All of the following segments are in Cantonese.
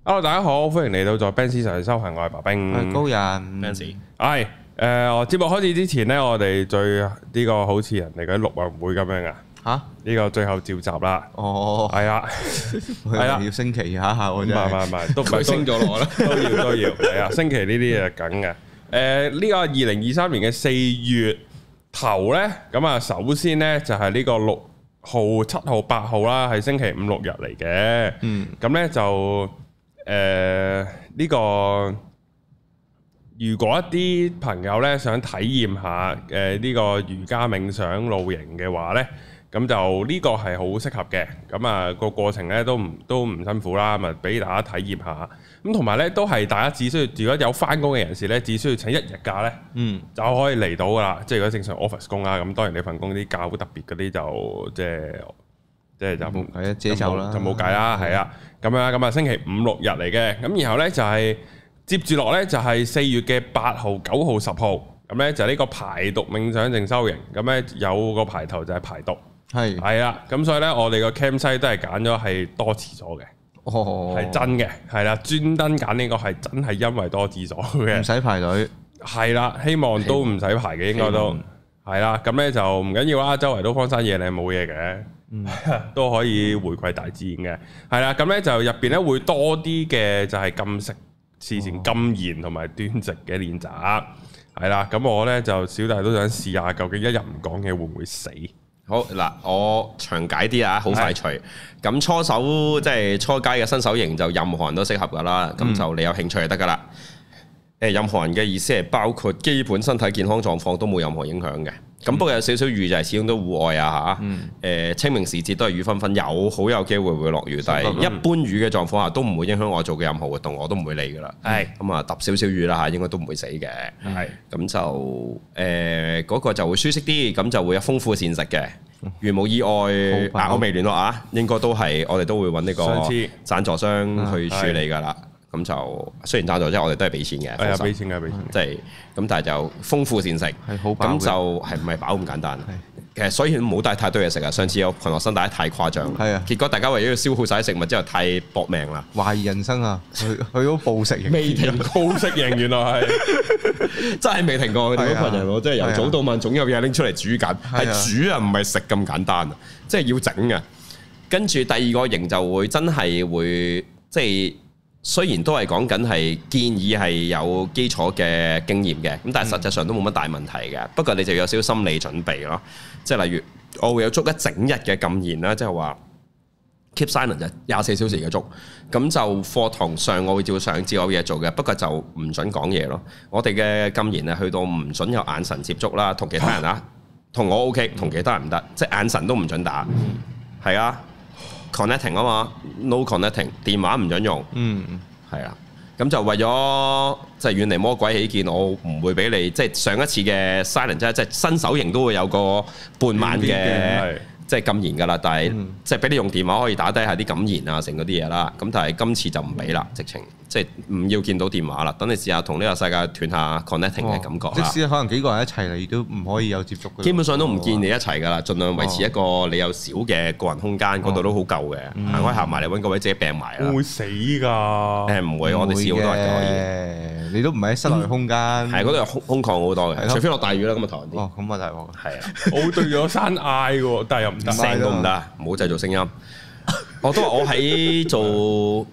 Hello，大家好，歡迎嚟到在 Benz 上修行，我係白冰， 高人 Benz。 係節目開始之前呢，我哋最呢個好似人哋嗰啲陸運會咁樣啊， 吓呢個最後召集啦， 哦， 係啊，係啊， 要升旗下我唔真係係，都唔係升咗落啦， 都要，係啊，星期呢啲嘢梗嘅。呢個2023年嘅4月頭呢，咁啊，首先呢，就係呢個6號、7號、8號啦，係星期5、6日嚟嘅。咁呢就呢個如果一啲朋友呢想體驗下呢個瑜伽冥想露營嘅話呢，咁就呢個係好適合嘅。咁啊個過程呢都唔辛苦啦，咪俾大家體驗下。咁同埋呢都係大家只需要，如果有翻工嘅人士呢，只需要請1日假呢，就可以嚟到噶啦。即係如果正常 office 工啦，咁當然你份工啲假好特別嗰啲就即係就係啊，自己走啦， 就冇計啦，係啊，咁啊星期5、6日嚟嘅，咁然後呢，就係接住落呢，就係4月嘅8號、9號、10號，咁呢，就呢個排毒冥想靜修營，咁呢，有個排頭就係排毒，係啦，咁所以呢，我哋個 campsite 都係揀咗係多廁所嘅，係真嘅，係啦，專登揀呢個係真係因為多廁所嘅， 唔使排隊， 係啦，希望都唔使排嘅，應該都係啦，咁呢，就唔緊要啦，周圍都荒山野嶺冇嘢嘅。都可以回饋大自然嘅，係啦，咁呢就入邊呢會多啲嘅就係禁食、事前禁言同埋端直嘅練習，係啦，咁我呢就小弟都想試下，究竟一日唔講嘢會唔會死？ 好嗱，我詳解啲啊，好快脆。咁初手即係初階嘅新手營就任何人都適合噶啦，咁就你有興趣就得噶啦。任何人嘅意思係包括基本身體健康狀況都冇任何影響嘅。咁不過有少少雨就係始終都戶外啊嚇。清明時節都係雨紛紛，好有機會會落雨，但係一般雨嘅狀況下都唔會影響我做嘅任何活動，我都唔會理噶啦。係咁啊，揼少少雨啦嚇，應該都唔會死嘅。係咁就嗰個就會舒適啲，咁就會有豐富膳食嘅。如無意外，我未聯絡啊，應該都係我哋都會揾呢個贊助商去處理噶啦。咁就雖然贊助，即係我哋都係俾錢嘅， 係啊，俾錢嘅， 即係咁，但係就豐富膳食， 係好飽， 咁就係唔係飽咁簡單。其實所以唔好帶太多嘢食啊！上次有群學生帶得太誇張，係啊，結果大家為咗要消耗晒食物之後，太搏命啦， 懷疑人生啊！去到暴食營， 未停暴食營，原來係真係未停過。嗰群人，即係由早到晚總有嘢拎出嚟煮緊，係煮啊，唔係食咁簡單啊，即係要整嘅。跟住第二個營就會真係會即係。雖然都係講緊係建議係有基礎嘅經驗嘅，咁但係實際上都冇乜大問題嘅。不過你就有少少心理準備咯，即係例如我會有足一整日嘅禁言啦，即係話 keep silent 就24小時嘅足。咁就課堂上我會照上照有嘢做嘅，不過就唔準講嘢咯。我哋嘅禁言係去到唔準有眼神接觸啦，同其他人啊，同我 OK， 同其他人唔得，即係眼神都唔準打，係啊。connecting 啊嘛 ，no connecting， 電話唔準用，係啊，咁就為咗即係遠離魔鬼起見，我唔會俾你即係上一次嘅 silent 即係新手營都會有個半晚嘅即係禁言㗎啦，但係即係俾你用電話可以打低下啲禁言啊，成嗰啲嘢啦，咁但係今次就唔俾啦，直情即係唔要見到電話啦，等你試下同呢個世界斷下 connecting 嘅感覺啦。 即使可能幾個人一齊嚟都唔可以有接觸嘅。 基本上都唔見你一齊㗎啦，盡量維持一個你有少嘅個人空間，嗰度都好夠嘅，行開行埋嚟揾個位自己病埋啦。 會死㗎？ 唔會，我哋試好多人可以。 你都唔係喺室內空間， 係嗰度有空曠好多嘅，除非落大雨啦，咁啊台啲。 哦，咁啊大鑊。 係啊， 我對咗山嗌喎，但係又唔得， 聲都唔得，唔好製造聲音。我都話我喺做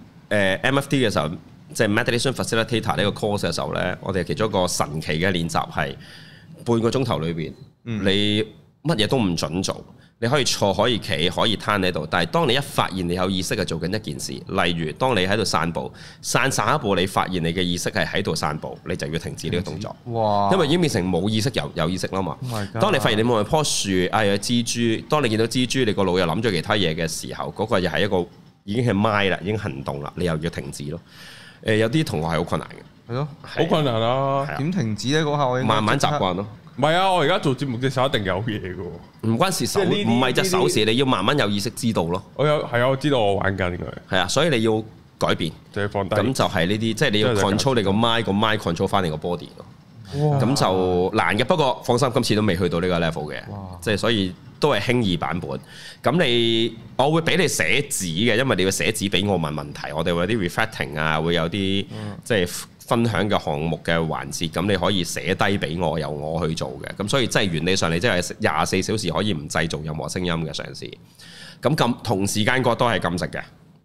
MFT 嘅時候，即係 Meditation Facilitator 呢個 course 嘅時候咧，我哋其中一個神奇嘅練習係半個鐘頭裏邊，你乜嘢都唔準做。你可以坐，可以企，可以攤喺度，但係當你一發現你有意識係做緊一件事，例如當你喺度散步，散一步，你發現你嘅意識係喺度散步，你就要停止呢個動作。哇！因為已經變成冇意識有意識啦嘛。當你發現你望住棵樹，有蜘蛛，當你見到蜘蛛，你個腦又諗咗其他嘢嘅時候，嗰個又係一個已經係 mind 啦，已經行動啦，你又要停止咯。有啲同學係好困難嘅， 係咯， 好困難啊！ 點停止咧？嗰下我慢慢習慣咯。 唔係啊！我而家做節目隻手一定有嘢嘅喎， 唔關事手，唔係隻手事，你要慢慢有意識知道咯。 我有係啊，我知道我玩緊佢。 係啊，所以你要改變， 就要放低。 咁就係呢啲，即係你要 control 你個 mind，個 mind control 翻你個 body 咯。 咁就難嘅。不過放心，今次都未去到呢個 level 嘅，即係所以都係輕易版本。咁我會俾你寫紙嘅，因為你要寫紙俾我問問題，我哋會有啲 reflecting 啊，會有啲即係分享嘅項目嘅環節，咁你可以寫低俾我，由我去做嘅。咁所以即係原理上你即係24小時可以唔製造任何聲音嘅嘗試。咁同時間都係禁食嘅，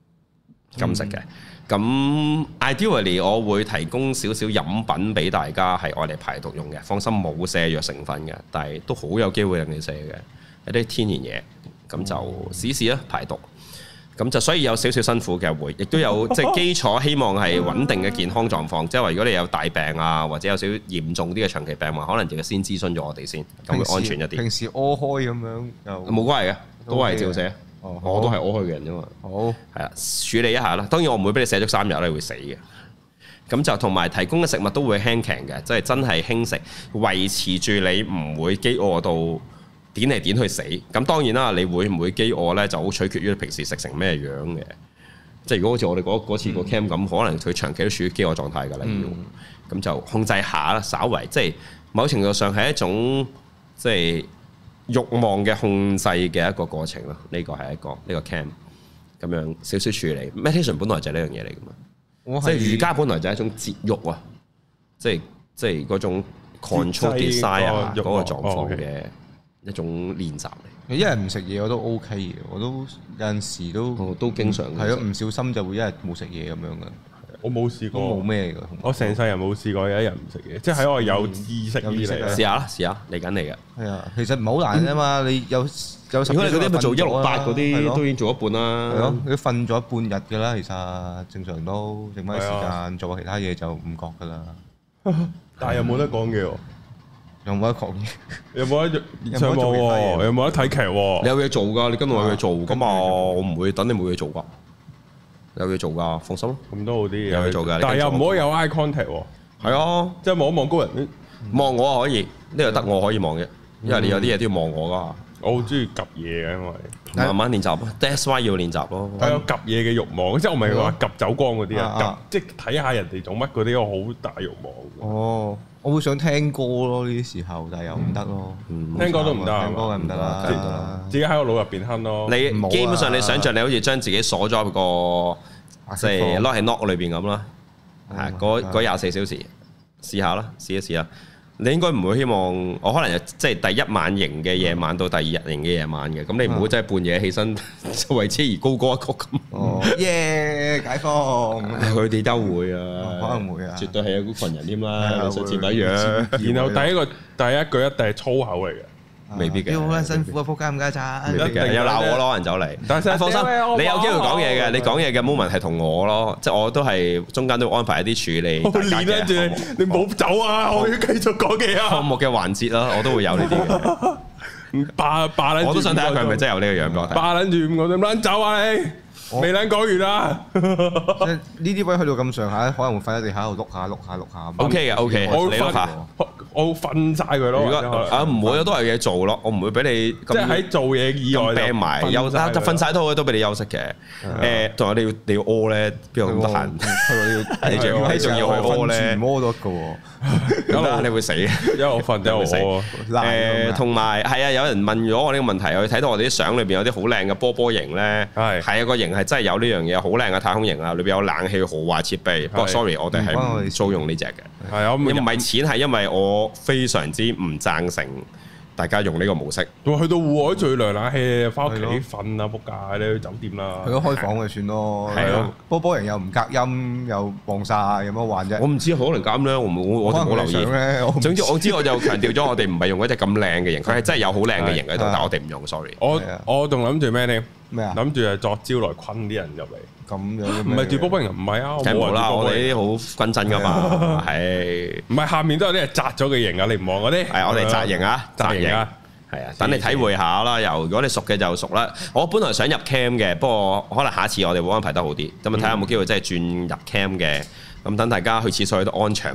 咁 ideally 我會提供少少飲品俾大家係愛嚟排毒用嘅，放心冇瀉藥成分嘅，但係都好有機會令你瀉嘅一啲天然嘢，咁就試試啦排毒。咁就所以有少少辛苦嘅會，亦都有即係基礎，希望係穩定嘅健康狀況。即係話如果你有大病啊，或者有少少嚴重啲嘅長期病患，可能就要先諮詢咗我哋先，咁會安全一啲。 平時屙開咁樣又冇關係嘅，都係照寫。我都係屙開嘅人啫嘛。好，係啊，處理一下啦。當然我唔會俾你寫足3日，你會死嘅。咁就同埋提供嘅食物都會輕強嘅，即係真係輕食，維持住你唔會飢餓到點嚟點去死。咁當然啦，你會唔會飢餓咧，就好取決於你平時食成咩樣嘅。即係如果好似我哋嗰次個 cam 咁，可能佢長期都處於飢餓狀態㗎啦，要咁就控制下啦，稍為即係某程度上係一種即係慾望嘅控制嘅一個過程咯。呢個係一個呢個 cam 咁樣少少處理。meditation 本來就係呢樣嘢嚟㗎嘛，即係瑜伽本來就係一種節慾啊，即係嗰種 control desire 嗰個狀況嘅一種練習嚟。 一日唔食嘢我都 OK 嘅，我都有陣時都經常係咯，唔小心就會一日冇食嘢咁樣嘅。 我冇試過， 冇咩㗎。 我成世人冇試過有一日唔食嘢，即係喺我有意識以嚟。 試下啦，嚟緊嚟嘅。 係啊，其實唔係好難啫嘛。你有如果你嗰啲咪做168嗰啲都已經做一半啦。 係咯，你瞓咗半日㗎啦，其實正常都剩翻啲時間做下其他嘢就唔覺㗎啦。 但係又冇得講嘢喎。 有冇得講嘢？ 有冇得上網喎？有冇得睇劇喎？ 你有嘢做㗎，你跟我有嘢做㗎嘛？我唔會等你冇嘢做㗎。有嘢做㗎，放心咯。 咁都好啲， 有嘢做㗎。 但係又唔可以有 eye contact 喎。 係啊， 即係望一望高人， 望我可以，呢個得我可以望嘅，因為你有啲嘢都要望我㗎。 我好中意 𥄫 嘢嘅，因為慢慢練習咯。That's why 要練習咯。 係有 𥄫 嘢嘅慾望，即係我唔係話 𥄫 走光嗰啲啊，即係睇下人哋做乜嗰啲，我好大慾望。 哦，我會想聽歌咯，呢啲時候，但係又唔得咯。 聽歌都唔得， 聽歌梗唔得啦， 自己喺個腦入邊哼咯。 你基本上你想像你好似將自己鎖咗喺個即係 lock 喺 lock 裏邊咁啦，係嗰24小時試下啦，試一試啦。你應該唔會希望我可能即係第一晚型嘅夜晚到第二日型嘅夜晚嘅，咁你唔會真係半夜起身就為之而高歌一曲咁。 哦，耶！解放， 佢哋都會啊， 可能會啊， 絕對係有嗰群人添啦，上次咪一樣。 然後第一句一定係粗口嚟嘅。 未必嘅， 好撚辛苦啊！仆街唔該咋， 未必嘅，有鬧我咯，人走嚟。但係放心，你有機會講嘢嘅，你講嘢嘅 moment 係同我咯，即係我都係中間都安排一啲處理。 我練跟住你唔好走啊！我要繼續講嘢啊！ 項目嘅環節啦，我都會有呢啲嘅。 霸撚住， 我都想睇下佢係咪真係有呢個樣俾我睇。 霸撚住我點撚走啊你？未撚講完啊！ 即係呢啲位去到咁上下，可能會瞓喺地下度碌下。 OK 嘅，OK，你碌下。 我瞓晒佢咯。 如果唔會，我都係嘢做咯。我唔會俾你即係喺做嘢以外病埋休息。瞓晒都好，都俾你休息嘅。仲有你要屙咧，邊有咁得閒？你仲要去屙咧？ 屙到嘅喎， 咁你會死。 因為我瞓得會死。 同埋係啊，有人問咗我呢個問題，我睇到我哋啲相裏邊有啲好靚嘅波型咧，係啊，個型係真係有呢樣嘢，好靚嘅太空型啊，裏邊有冷氣、豪華設備。不過 sorry，我哋係租用呢隻嘅。 係啊， 唔係錢，係因為我非常之唔贊成大家用呢個模式。 去到戶外最涼冷氣，翻屋企瞓啊！仆街，你去酒店啦。 去咗開房就算咯。 係咯， 波型又唔隔音，又望曬，有乜玩啫？ 我唔知，可能咁咧，我就冇留意。總之我知，我就強調咗，我哋唔係用嗰隻咁靚嘅型，佢係真係有好靚嘅型喺度，但係我哋唔用。sorry。 我仲諗住咩呢？ 咩啊？ 諗住係作招來昆啲人入嚟。 咁樣唔係住波型，唔係啊！ 梗冇啦，我哋呢啲好均真噶嘛，係。 唔係下面都有啲係紮咗嘅型啊！你唔望嗰啲？ 係我哋紮型啊，紮型啊，係啊，等你體會下啦。又如果你熟嘅就熟啦。我本來想入 cam 嘅，不過可能下一次我哋會安排得好啲。咁啊睇下有冇機會真係轉入 cam 嘅。咁等大家去廁所都安詳啲。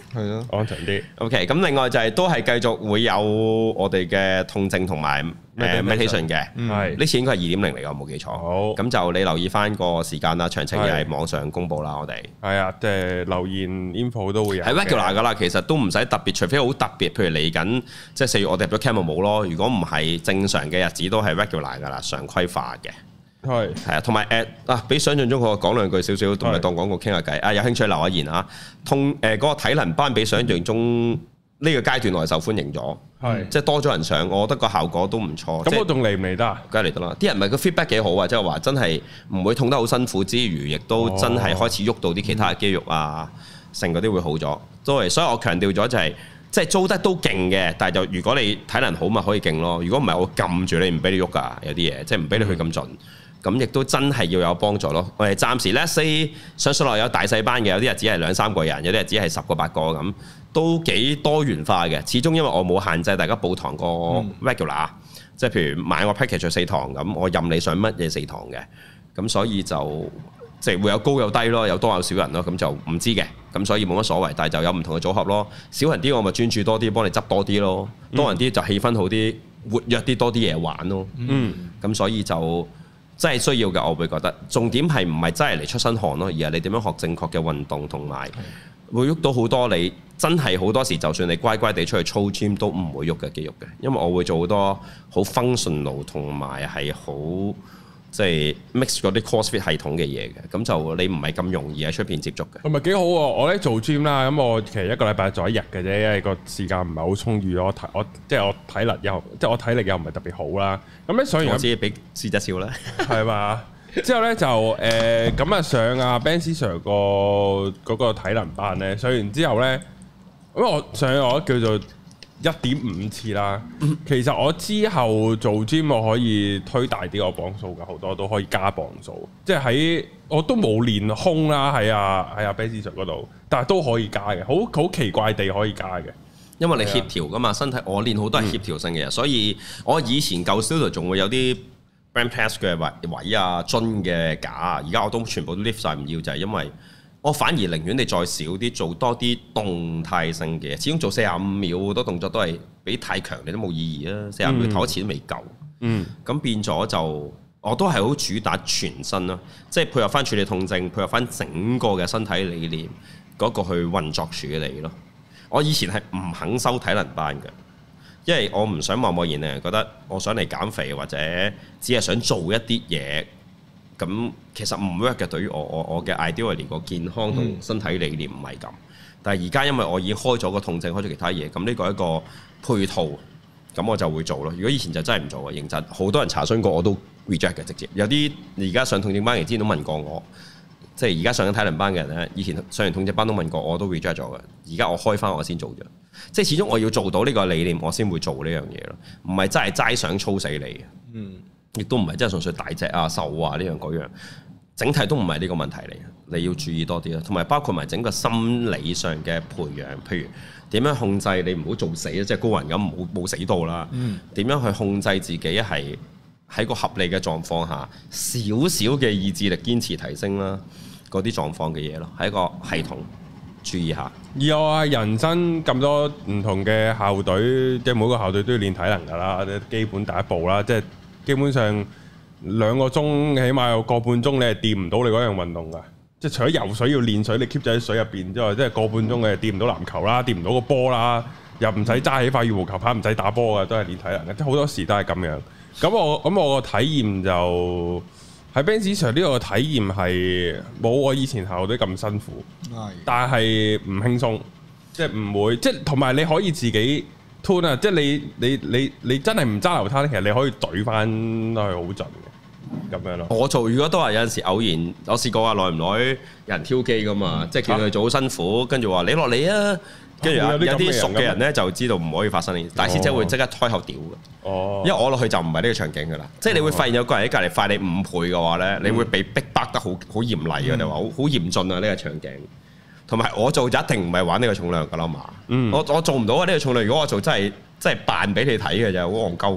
係咯， 安全啲。 OK，咁另外就係都係繼續會有我哋嘅痛症同埋meditation 嘅， 係呢次應該係2.0嚟㗎，我冇記錯。 好， 咁就你留意翻個時間啦，詳情又係網上公佈啦，我哋係啊，即係留言 info 都會有。 係 regular 㗎啦，其實都唔使特別，除非好特別，譬如嚟緊即係4月我哋入咗 camp 冇咯。如果唔係正常嘅日子都係 regular 㗎啦，常規化嘅。 係啊，同埋比想象中我講兩句少少，同埋當廣告傾下偈。有興趣留下言啊。嗰個體能班比想象中呢個階段內受歡迎咗，即係多咗人上，我覺得個效果都唔錯。 咁我仲嚟唔嚟得啊？ 梗係嚟得啦！啲人咪個 feedback 幾好啊，即係話真係唔會痛得好辛苦之餘，亦都真係開始喐到啲其他嘅肌肉啊，成嗰啲會好咗。所以我強調咗就係。即係租得都勁嘅，但係就如果你體能好咪可以勁咯。如果唔係我撳住你唔俾你喐㗎，有啲嘢即係唔俾你去咁盡，咁亦都真係要有幫助咯。我哋暫時 let's say 上數落有大細班嘅，有啲日只係2-3個人，有啲日只係10個8個咁，都幾多元化嘅。始終因為我冇限制大家報堂個 regular，即係譬如買個 package 4堂咁，我任你上乜嘢4堂嘅，咁所以就。即係會有高有低咯，有多有少人咯，咁就唔知嘅，咁所以冇乜所謂，但係就有唔同嘅組合咯。少人啲我咪專注多啲，幫你執多啲咯；多人啲就氣氛好啲，活躍啲，多啲嘢玩咯。咁所以就真係需要嘅，我會覺得重點係唔係真係嚟出身汗咯，而係你點樣學正確嘅運動，同埋會喐到好多你真係好多時，就算你乖乖地出去操 gym 都唔會喐嘅肌肉嘅，因為我會做好多好 functional 同埋係好。即係 mix 嗰啲 CrossFit 系統嘅嘢嘅，咁就你唔係咁容易喺出邊接觸嘅。 係咪幾好喎？我咧做 gym 啦，咁我其實一個禮拜做1日嘅啫，因為個時間唔係好充裕，我即係我體力又唔係特別好啦。咁咧上完我自己俾試一笑啦， 係嘛？之後咧就咁啊上阿 Ben Sir 嗰個體能班咧，上完之後咧，咁我上我叫做1.5次啦。其實我之後做 gym 我可以推大啲個磅數㗎，好多都可以加磅數。即係我都冇練胸啦，喺阿 Ben Sir 嗰度，但係都可以加嘅，好奇怪地可以加嘅。 因為你協調㗎嘛，身體我練好多係協調性嘅嘢，所以我以前舊 studio 仲會有啲 bench press 嘅位啊、樽嘅架啊，而家我都全部都 lift 晒唔要，就係因為我反而寧願你再少啲，做多啲動態性嘅嘢。始終做45秒好多動作都係比太強你都冇意義啊！45秒唞一次都未夠。咁變咗就我都係好主打全身咯，即係配合翻處理痛症，配合翻整個嘅身體理念嗰個去運作處理咯。我以前係唔肯收體能班嘅，因為我唔想貿貿然令人覺得我想嚟減肥或者只係想做一啲嘢。咁其實唔 work 嘅，對於我嘅 ideally 個健康同身體理念唔係咁。但係而家因為我已經開咗個痛症，開咗其他嘢，咁呢個係一個配套，咁我就會做咯。如果以前就真係唔做嘅，認真好多人查詢過我都 reject 嘅直接。有啲而家上痛症班嘅之前都問過我，即係而家上緊體能班嘅人咧，以前上完痛症班都問過我都 reject 咗嘅。而家我開翻我先做咗，即係始終我要做到呢個理念，我先會做呢樣嘢咯。唔係真係齋想操死你嘅。亦都唔係真係純粹大隻啊、瘦啊呢樣嗰樣，整體都唔係呢個問題嚟嘅。你要注意多啲啦，同埋包括埋整個心理上嘅培養，譬如點樣控制你唔好做死，即係高人咁冇死到啦。點樣去控制自己係喺個合理嘅狀況下，少少嘅意志力堅持提升啦，嗰啲狀況嘅嘢咯，係一個系統，注意下。 而我人生咁多唔同嘅校隊，即係每個校隊都要練體能㗎啦，基本第一步啦，即係。基本上2個鐘，起碼有個半鐘，你係掂唔到你嗰樣運動㗎。即係除咗游水要練水，你 keep 咗喺水入邊之外，即係個半鐘你係掂唔到籃球啦，掂唔到個波啦，又唔使揸起塊羽毛球拍，唔使打波㗎，都係練體能嘅。即係好多時都係咁樣。咁我個體驗就喺 Ben Sir 呢個體驗係冇我以前校隊咁辛苦，但係唔輕鬆，即係唔會，即係同埋你可以自己。啊！即係你真係唔揸流灘，其實你可以懟翻去好盡嘅咁樣咯。 我做如果都係有陣時偶然，我試過啊，耐唔耐有人挑機噶嘛，即係叫佢做好辛苦，跟住話你落嚟啊，跟住有啲熟嘅人咧就知道唔可以發生呢，大師姐會即刻開口屌嘅。哦，因為我落去就唔係呢個場景噶啦，即係你會發現有個人喺隔離快你5倍嘅話咧，你會被逼迫得好嚴厲嘅，你話好嚴峻啊呢個場景。同埋我做就一定唔係玩呢個重量㗎啦嘛，我做唔到啊呢個重量。如果我做真係扮俾你睇嘅就好戇鳩㗎。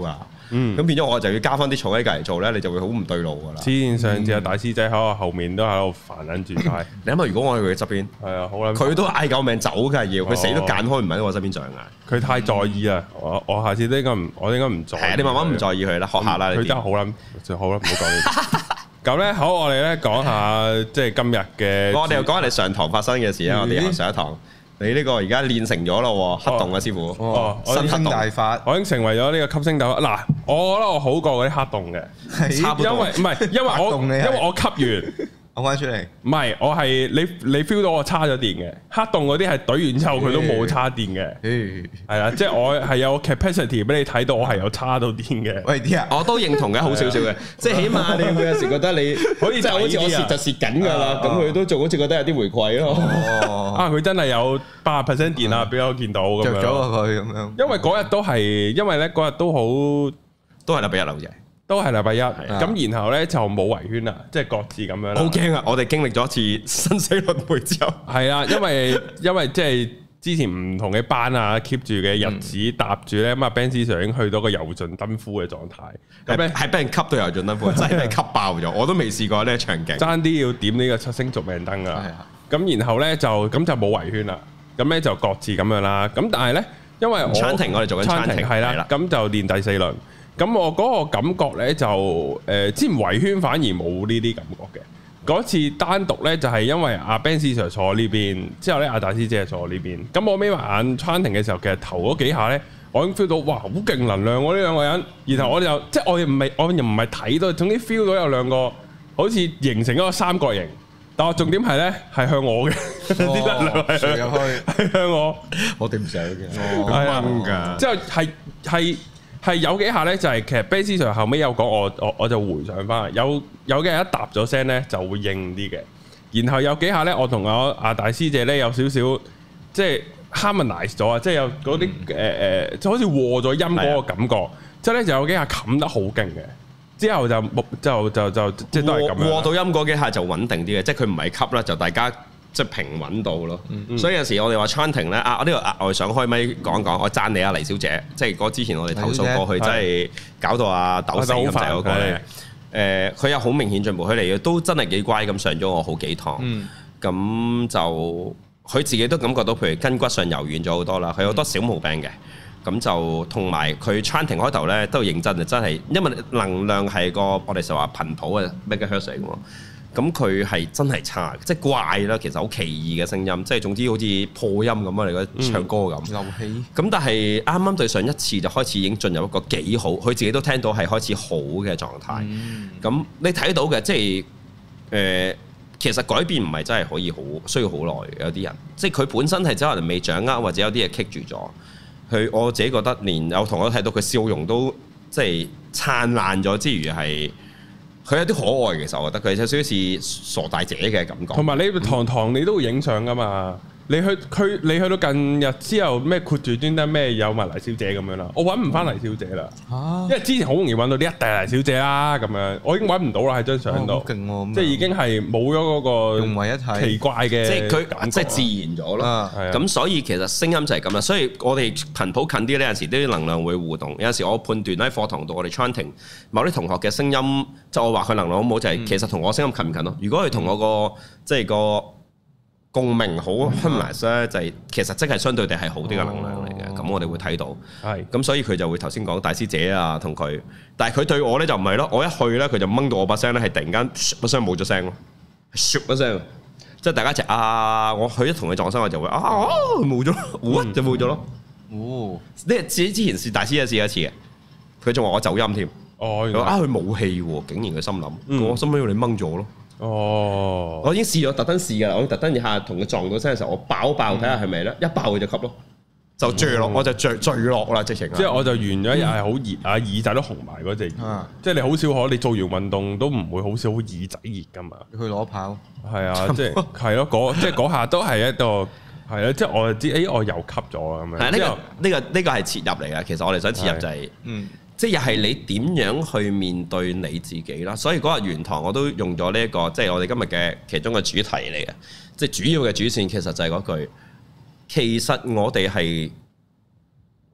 咁變咗我就要加翻啲重喺隔離做咧，你就會好唔對路噶啦。 黐線，上次大師仔喺我後面都喺度煩緊住晒。 你諗下，如果我喺佢嘅側邊， 係啊，好撚， 佢都嗌救命走㗎要，佢死都揀開唔喺我側邊上㗎。 佢太在意啦，我下次都應該唔，我應該唔在意。 係你慢慢唔在意佢啦，學下啦。 佢真係好撚，就好啦，唔好講呢啲。咁咧，好，我哋咧講下即係今日嘅。 我哋又講下你上堂發生嘅事啊！我哋又上一堂，你呢個而家練成咗咯，黑洞啊師傅。 新生大法， 我已經成為咗呢個吸星斗。嗱，我覺得我好過嗰啲黑洞嘅， 差唔多。 因為唔係，因為我吸完。 我翻出嚟， 唔係，我係你 feel 到我叉咗電嘅，黑洞嗰啲係懟完之後佢都冇叉電嘅，係啦，即係我係有 capacity 俾你睇到，我係有叉到電嘅。 喂啲啊， 我都認同嘅，好少少嘅，即係起碼你會有時覺得你可以即係好似我蝕就蝕緊㗎啦，咁佢都仲好似覺得有啲回饋咯。 啊，佢真係有80%電啊，俾我見到咁樣。 着咗佢咁樣， 因為嗰日都係，因為咧嗰日都好， 都係禮拜一啦，好似係。 都係禮拜一，咁然後咧就冇圍圈啦，即係各自咁樣啦。 好驚啊！我哋經歷咗一次生死輪迴之後， 係啊，因為即係之前唔同嘅班啊 keep 住嘅日子搭住咧，咁啊 Ben Sir 已經去到個油盡燈枯嘅狀態， 咁咧係俾人吸到油盡燈枯，真係俾人吸爆咗，我都未試過呢個場景。 爭啲要點呢個七星續命燈噶，咁然後咧就冇圍圈啦，咁咧就各自咁樣啦。咁但係咧，因為 chanting我哋做緊 chanting 係啦，咁就練第4輪。咁我嗰個感覺咧就之前圍圈反而冇呢啲感覺嘅，嗰次單獨咧就係因為阿 Ben Sir 坐呢邊，之後咧阿大師姐坐呢邊。咁我眯埋眼 chanting 嘅時候，其實頭嗰幾下咧，我已經 feel 到哇好勁能量喎呢兩個人。然後我就即係我又唔係睇到，總之 feel 到有兩個好似形成一個三角形。但我重點係咧係向我嘅，啲能量係向我， 我哋唔想嘅， 掹㗎。之後係有幾下咧，就係其實 Ben Sir 後尾有講，我就回想翻，有嘅人一答咗聲咧就會應啲嘅，然後有幾下咧，我同阿大師姐咧有少少即係 harmonize 咗啊，即係有嗰啲就好似和咗音嗰個感覺，之後咧就有幾下冚得好勁嘅，之後就即係都係咁樣。 和到音嗰幾下就穩定啲嘅，即係佢唔係吸啦，就大家。即係平穩到咯，所以有時我哋話 chanting 咧我呢個額外想開咪講講，我讚你啊黎小姐，即係嗰之前我哋投訴過去真係搞到阿豆死咁滯嗰個咧，佢有好明顯進步，佢嚟都真係幾乖咁上咗我好幾堂，咁就佢自己都感覺到，譬如筋骨上柔軟咗好多啦，佢有好多小毛病嘅，咁就同埋佢 chanting 開頭咧都認真嘅，真係因為能量係個我哋成日話頻譜嘅 megahertz 嚟嘅喎。咁佢係真係差，即係怪啦。其實好奇異嘅聲音，即係總之好似破音咁啊！你覺得唱歌咁漏氣。咁但係啱啱對上一次就開始已經進入一個幾好，佢自己都聽到係開始好嘅狀態。咁你睇到嘅即係其實改變唔係真係可以好需要好耐嘅，有啲人即係佢本身係真係未掌握，或者有啲嘢棘住咗。佢我自己覺得連有同學都睇到佢笑容都即係燦爛咗之餘係。佢有啲可愛，其實我覺得佢有少少似傻大姐嘅感覺。同埋你堂你都會影相噶嘛？你去到近日之後咩括住專登咩有埋黎小姐咁樣啦，我揾唔翻黎小姐啦，因為之前好容易揾到啲一大黎小姐啦咁樣，我已經揾唔到啦喺張相度，即係已經係冇咗嗰個融為一體奇怪嘅， 即係佢即係自然咗咯。咁所以其實聲音就係咁啦，所以我哋頻譜近啲呢，有陣時啲能量會互動，有陣時我判斷喺課堂度我哋 chanting 某啲同學嘅聲音，即係我話佢能量好唔好，就係其實同我聲音近唔近咯。如果佢同我個即係個共鳴好 harmonize 咧，就係其實即係相對地係好啲嘅能量嚟嘅，咁我哋會睇到。係，咁所以佢就會頭先講大師姐啊，同佢，但係佢對我咧就唔係咯，我一去咧佢就掹到我把聲咧係突然間把聲冇咗聲咯，一聲，即係大家一齊我去一同佢撞聲我就會冇咗，就冇咗咯。哦，呢之前是大師試一次嘅，佢仲話我走音添。哦，佢冇氣喎，竟然佢心諗，我心諗要你掹咗咯。哦，我已經試咗，特登試㗎啦！我特登一下同佢撞到聲嘅時候，我爆睇下係咪咧，一爆佢就吸咯，就墜落，我就墜落啦，直情。即係我就完咗，又係好熱啊，耳仔都紅埋嗰隻。即係你好少可，你做完運動都唔會好少耳仔熱㗎嘛。 去攞跑。係啊，即係係咯，即係嗰下都係一個係啊，即係我就知，我又吸咗啊咁樣。 係呢個係切入嚟㗎，其實我哋想切入就係即係又係你點樣去面對你自己啦，所以嗰日原堂我都用咗呢一個，即係我哋今日嘅其中嘅主題嚟嘅，即係主要嘅主線其實就係嗰句，其實我哋係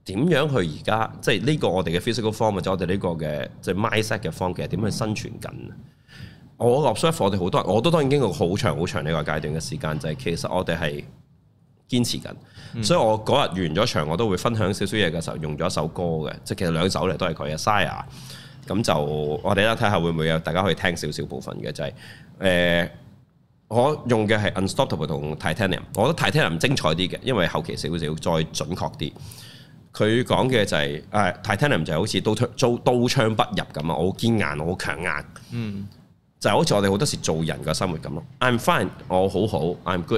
點樣去而家即係呢個我哋嘅 physical form 或者我哋呢個嘅即係 mindset 嘅 form 其實點去生存緊？我 observe 我哋好多人，我都當然經過好長好長呢個階段嘅時間，就係其實我哋係堅持緊。所以我嗰日完咗場，我都會分享少少嘢嘅時候，用咗一首歌嘅，即係其實兩首嚟都係佢嘅 Sia。咁就我哋咧睇下會唔會有大家可以聽少少部分嘅，就係我用嘅係 Unstoppable 同 Titanium。我覺得 Titanium 精彩啲嘅，因為後期少少再準確啲。佢講嘅就係Titanium 就係好似刀槍不入咁啊！我好堅硬，我好強硬。就係好似我哋好多時做人嘅生活咁咯。I'm fine， 我好好 ，I'm good。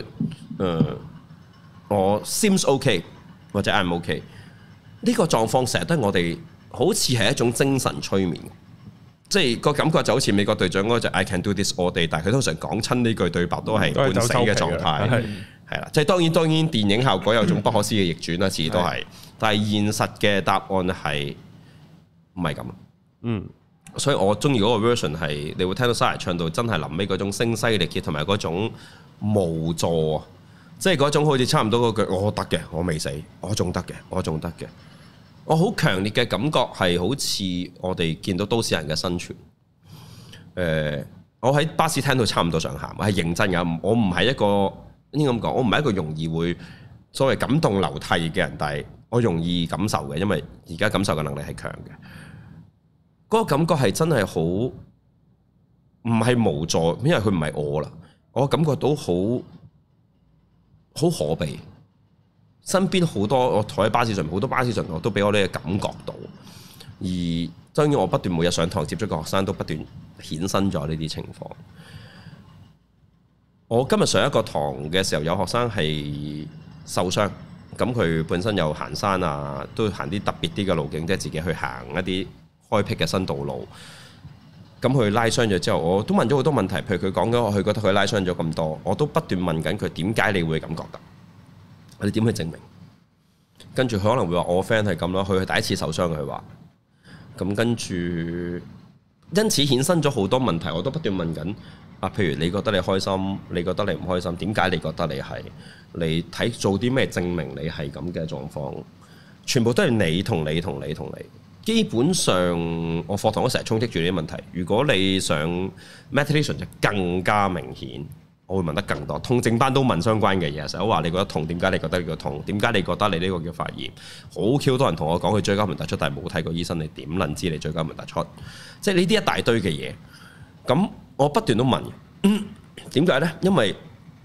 我 seems okay， 或者 I'm okay。呢個狀況成日都係我哋好似係一種精神催眠，即係個感覺就好似美國隊長嗰隻 I can do this all day，但係佢通常講親呢句對白都係半死嘅狀態，係啦。即係當然電影效果有種不可思議嘅逆轉啦，次次都係。但係現實嘅答案係唔係咁。所以我中意嗰個 version 係，你會聽到 Sia 唱到真係臨尾嗰種聲嘶力竭同埋嗰種無助啊！即係嗰種好似差唔多嗰句我得嘅，我未死，我仲得嘅，我仲得嘅。我好強烈嘅感覺係好似我哋見到都市人嘅生存。我喺巴士聽到差唔多想喊，係認真㗎。我唔係一個應該咁講，我唔係一個容易會所謂感動流涕嘅人，但係我容易感受嘅，因為而家感受嘅能力係強嘅。嗰個感覺係真係好，唔係無助，因為佢唔係我啦。我感覺到好可悲，身邊好多我坐喺巴士上，好多巴士上我都俾我呢個感覺到。而當然我不斷每日上堂接觸嘅學生都不斷衍生咗呢啲情況。我今日上一個堂嘅時候，有學生係受傷，咁佢本身有行山啊，都行啲特別啲嘅路徑，即係自己去行一啲開闢嘅新道路，咁佢拉傷咗之後，我都問咗好多問題。譬如佢講咗，佢覺得佢拉傷咗咁多，我都不斷問緊佢點解你會咁覺得？你點去證明？跟住佢可能會話我 friend 係咁咯，佢係第一次受傷，佢話咁跟住，因此衍生咗好多問題，我都不斷問緊啊。譬如你覺得你開心，你覺得你唔開心，點解你覺得你係？你睇做啲咩證明你係咁嘅狀況？全部都係你同你同你同你。基本上，我課堂都成日衝擊住呢啲問題。如果你上 meditation 就更加明顯，我會問得更多。痛症班都問相關嘅嘢，成日話你覺得痛，點解你覺得呢個痛？點解你覺得你呢個叫發炎？好 Q 多人同我講佢椎間盤突出，但係冇睇過醫生，你點能知你椎間盤突出？即係呢啲一大堆嘅嘢。咁我不斷都問，點解呢？因為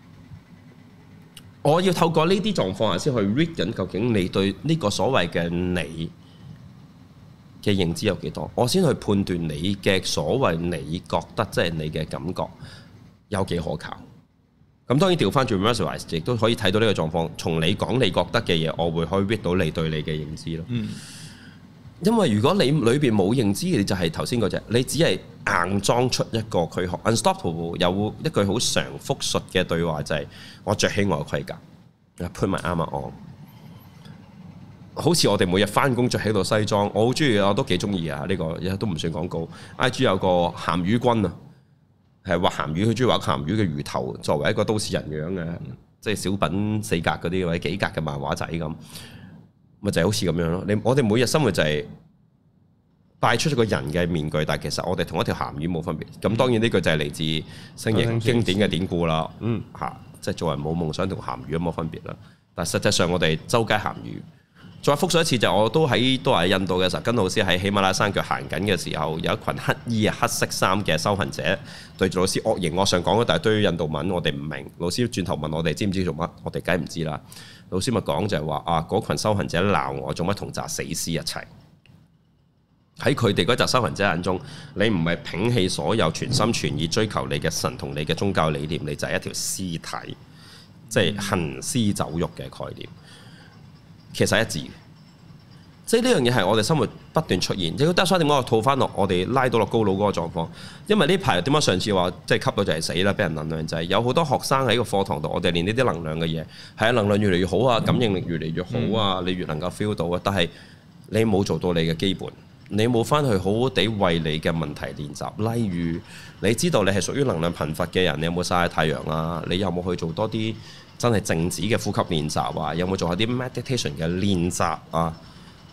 我要透過呢啲狀況下先去 read 緊，究竟你對呢個所謂嘅你嘅認知有幾多，我先去判斷你嘅所謂你覺得即係你嘅感覺有幾可靠。咁當然調翻轉 visualize 亦都可以睇到呢個狀況。從你講你覺得嘅嘢，我會可以 read 到你對你嘅認知咯。因為如果你裏邊冇認知嘅，你就係頭先嗰隻，你只係硬裝出一個佢學 Unstoppable 有一句好常複述嘅對話，就係我着起我嘅盔甲 ，put my armor on。好似我哋每日翻工着喺度西裝，我好中意，我都幾中意啊！呢個都唔算廣告。IG 有個鹹魚君啊，係畫鹹魚，佢中意畫鹹魚嘅魚頭，作為一個都市人樣嘅，即係小品四格嗰啲或者幾格嘅漫畫仔咁，咪就係好似咁樣咯。我哋每日生活就係帶出咗個人嘅面具，但係其實我哋同一條鹹魚冇分別。咁當然呢句就係嚟自星爺經典嘅典故啦。即係做人冇夢想同鹹魚冇分別啦。但係實際上我哋周街鹹魚。再複述一次，就我都喺印度嘅時候，跟老師喺喜馬拉雅山腳行緊嘅時候，有一群黑衣黑色衫嘅修行者對住老師惡形惡相講咗大堆印度文，我哋唔明。老師轉頭問我哋知唔知做乜，我哋梗係唔知啦。老師咪講就係話啊，嗰群修行者鬧我做乜同紮死屍一齊？喺佢哋嗰紮修行者眼中，你唔係摒棄所有全心全意追求你嘅神同你嘅宗教理念，你就係一條屍體，即係行屍走肉嘅概念。其實一致，即係呢樣嘢係我哋生活不斷出現。亦都得所以點解我套翻落我哋拉到落高佬嗰個狀況？因為呢排點解上次話即係吸到就係死啦，俾人能量就係有好多學生喺個課堂度，我哋練呢啲能量嘅嘢，係啊，能量越嚟越好啊，感應力越嚟越好啊，你越能夠 feel 到啊。但係你冇做到你嘅基本，你冇翻去好好地為你嘅問題練習。例如你知道你係屬於能量貧乏嘅人，你有冇曬太陽啊？你有冇去做多啲真係靜止嘅呼吸練習啊？有冇做下啲 meditation 嘅練習啊？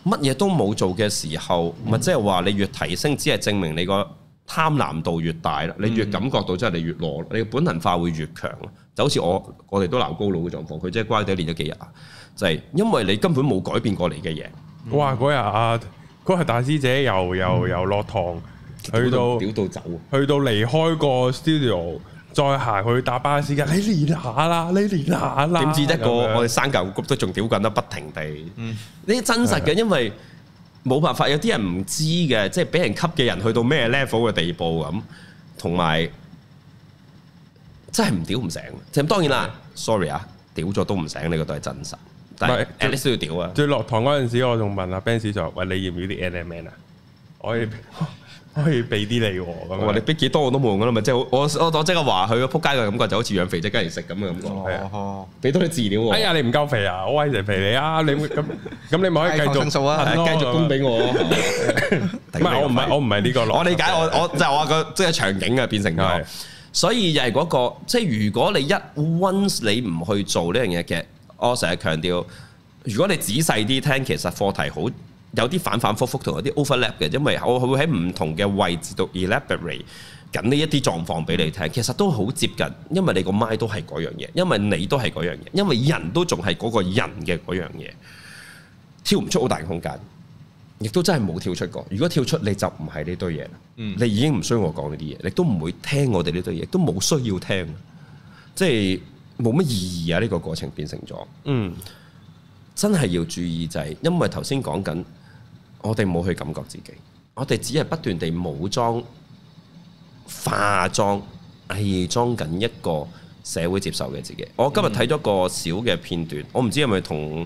乜嘢都冇做嘅時候，咪即係話你越提升，只係證明你個貪婪度越大啦。你越感覺到即係你越攞，你嘅本能化會越強。就好似我哋都鬧高佬嘅狀況，佢即係乖地練咗幾日啊，就係因為你根本冇改變過嚟嘅嘢。 哇！嗰日大師姐又落堂，去到屌到走， 去到離開個 studio，再行去搭巴士嘅，你練下啦，你練下啦。 點知一個我哋山舊谷都仲屌緊得不停地，呢啲真實嘅，因為冇辦法，有啲人唔知嘅，即係俾人吸嘅人去到咩 level 嘅地步咁，同埋真係唔屌唔醒。咁當然啦，sorry 啊，屌咗都唔醒，呢個都係真實。但係 at least 都要屌啊！ 最落堂嗰陣時，我仲問阿 Ben 就話：喂，你要唔要啲 NMN 啊？我可以俾啲你喎。咁話你俾幾多我都冇用噶啦，咪即係我即刻話佢個撲街嘅感覺就好似養肥隻雞嚟食咁嘅感覺。係啊，俾多啲飼料喎。哎呀，你唔夠肥啊！我餵隻肥你啊！你咁你咪可以繼續數啊， 繼續供俾我。 唔係我唔係呢個。 我理解我就話個即係場景啊變成咗。所以又係嗰個，即係如果你once你唔去做呢樣嘢嘅。我成日強調，如果你仔細啲聽，其實課題好有啲反反覆覆同有啲 overlap 嘅，因為我會喺唔同嘅位置度 elaborate 緊呢一啲狀況俾你聽，其實都好接近，因為你個 mind 都係嗰樣嘢，因為你都係嗰樣嘢，因為人都仲係嗰個人嘅嗰樣嘢，跳唔出好大嘅空間，亦都真係冇跳出過。如果跳出你就唔係呢堆嘢啦，你已經唔需要我講呢啲嘢，你都唔會聽我哋呢堆嘢，都冇需要聽，即係。冇乜意義啊！呢個過程變成咗，真係要注意就係，因為頭先講緊，我哋冇去感覺自己，我哋只係不斷地武裝、化妝、偽裝緊一個社會接受嘅自己。我今日睇咗個小嘅片段，我唔知係咪同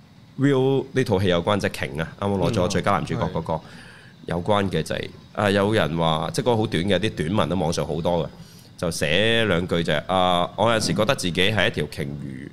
Will 呢套戲有關，即係 King 啊，啱啱攞咗最佳男主角嗰個有關嘅就係，有人話即係嗰個好短嘅啲短文喺網上好多嘅。就寫兩句就係我有時覺得自己係一條鯨魚，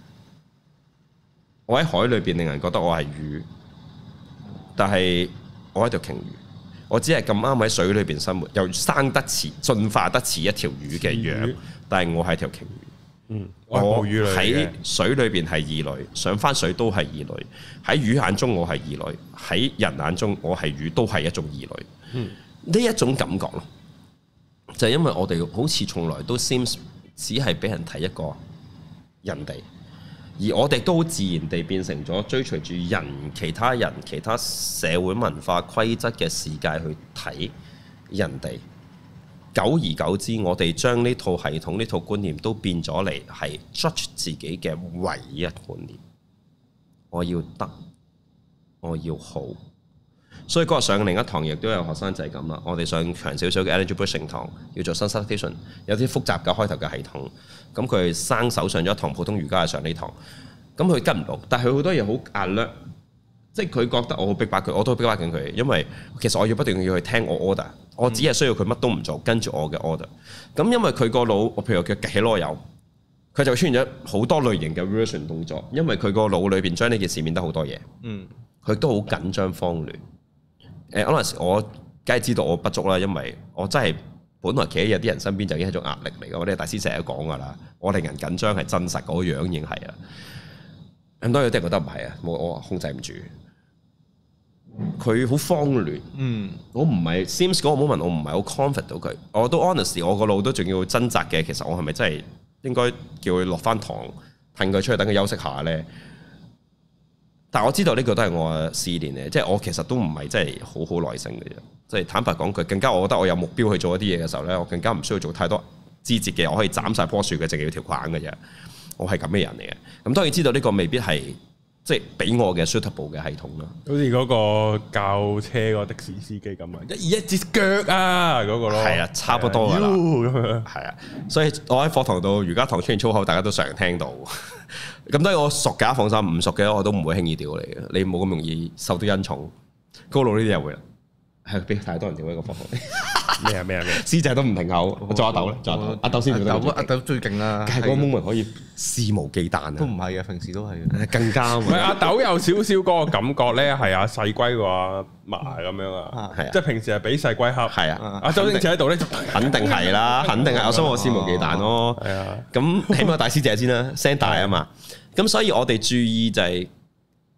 我喺海裏邊令人覺得我係魚，但係我係條鯨魚，我只係咁啱喺水裏邊生活，又生得似進化得似一條魚嘅樣，但係我係條鯨魚。我喺水裏邊係異類，上翻水都係異類，喺魚眼中我係異類，喺人眼中我係魚都係一種異類。呢一種感覺咯。就係因為我哋好似從來都 seems 只係俾人睇一個人哋，而我哋都好自然地變成咗追隨住人、其他人、其他社會文化規則嘅世界去睇人哋。久而久之，我哋將呢套系統、呢套觀念都變咗嚟係 judge 自己嘅唯一觀念。我要得，我要好。所以嗰日上另一堂亦都有學生就係咁啦，我哋上長少少嘅 Energy Brushing 堂，要做 Sun-Salutation，有啲複雜嘅開頭嘅系統。咁佢生手上咗一堂普通瑜伽，係上呢堂，咁佢跟唔到，但係佢好多嘢好壓略，即係佢覺得我好逼迫佢，我都逼迫緊佢，因為其實我要不斷要去聽我 order，我只係需要佢乜都唔做，跟住我嘅 order。咁因為佢個腦，我譬如叫起螺友，佢就出現咗好多類型嘅 version 動作，因為佢個腦裏邊將呢件事變得好多嘢，佢都好緊張慌亂。可能我梗係知道我不足啦，因為我真係本來企喺有啲人身邊就已經係一種壓力嚟嘅。我哋大師成日都講噶啦，我令人緊張係真實，嗰樣已經係啦。咁當然有啲人覺得唔係啊，我控制唔住，佢好慌亂。我唔係 seems 嗰個 moment，我唔係好 confident 到佢。我都 honest， 我個腦都仲要掙扎嘅。其實我係咪真係應該叫佢落翻堂，褪佢出去等佢休息下咧？但我知道呢個都係我嘅試煉嚟，即係我其實都唔係真係好耐性嘅啫。即係坦白講句，更加我覺得我有目標去做一啲嘢嘅時候咧，我更加唔需要做太多枝節嘅，我可以斬晒棵樹嘅，淨係要條框嘅啫。我係咁嘅人嚟嘅。咁當然知道呢個未必係即係俾我嘅 suitable 嘅系統啦。 好似嗰個教車個的士司機咁啊，一截腳啊嗰個咯。係啊， 差不多㗎啦。係啊，所以我喺課堂度瑜伽堂出現粗口，大家都常聽到。咁當然我熟嘅，放心，唔熟嘅我都唔會輕易屌你嘅。你冇咁容易受到恩寵。高佬呢啲又會啦，係俾太多人屌一個課堂。 咩？ 師姐都唔停口，做阿豆咧，做阿豆先做得。 阿豆最勁啦， 係嗰個 moment 可以肆無忌憚啊！ 都唔係嘅，平時都係更加。唔係阿豆有少少嗰個感覺咧，係阿細龜個阿嫲咁樣啊，即係平時係俾細龜恰。係啊，阿周星馳喺度咧就肯定係啦，肯定係。我想我肆無忌憚咯。 係啊， 咁起碼大師姐先啦，聲大啊嘛。咁所以我哋注意就係，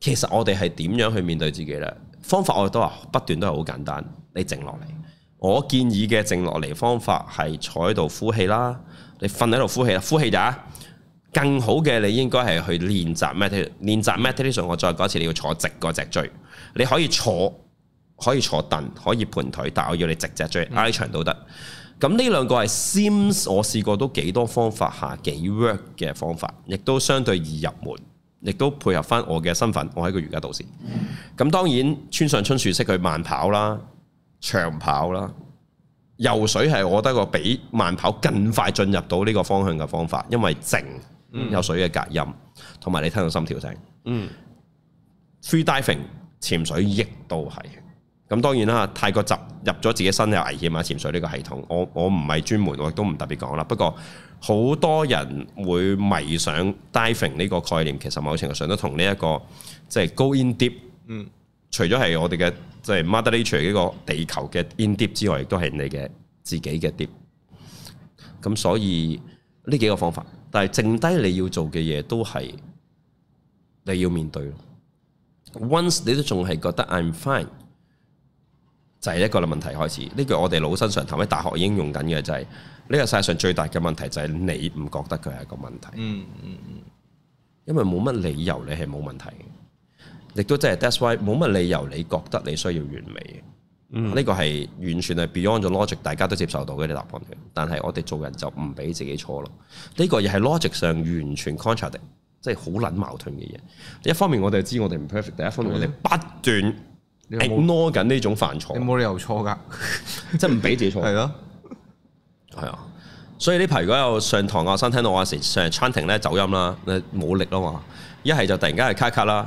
其實我哋係點樣去面對自己呢？方法我哋都話不斷都係好簡單，你靜落嚟。我建議嘅靜落嚟方法係坐喺度呼氣啦，你瞓喺度呼氣啦，呼氣咋？更好嘅你應該係去練習 meditation。練習 meditation 我再講一次，你要坐直個脊椎。你可以坐凳，可以盤腿，但我要你直脊椎，挨長都得。咁呢兩個係 seems 我試過都幾多方法下幾 work 嘅方法，亦都相對易入門，亦都配合翻我嘅身份，我係一個瑜伽導師。咁當然村上春樹式去慢跑啦、長跑啦、游水係我覺得個比慢跑更快進入到呢個方向嘅方法，因為靜有水嘅隔音，同埋你聽到心跳聲。Free diving 潛水亦都係。咁當然啦，太過入咗自己身有危險啊！潛水呢個系統，我唔係專門，我亦都唔特別講啦。不過好多人會迷上 diving 呢個概念，其實某程度上都同呢一個即係 go in deep。除咗係我哋嘅即係 Mother Nature 呢個地球嘅 in deep 之外，亦都係你嘅自己嘅 deep。咁所以呢幾個方法，但係剩低你要做嘅嘢都係你要面對咯。Once 你都仲係覺得 I'm fine。就係一個問題開始，呢句我哋老生常談喺大學已經用緊嘅就係呢個世界上最大嘅問題就係你唔覺得佢係一個問題。因為冇乜理由你係冇問題嘅，亦都即係 that's why 冇乜理由你覺得你需要完美嘅。呢個係完全係 beyond 咗 logic， 大家都接受到嘅啲答案嘅。但係我哋做人就唔俾自己錯咯。呢個亦係 logic 上完全 contradict， 即係好撚矛盾嘅嘢。一方面我哋知我哋唔 perfect， 第一方面我哋不斷ignore 緊呢種犯錯， 你冇理由錯㗎， 即係唔俾自己錯。係咯，係啊。所以呢排如果有上堂學生聽到我成日 chanting 咧走音啦，冇力啦嘛，一係就突然間係卡啦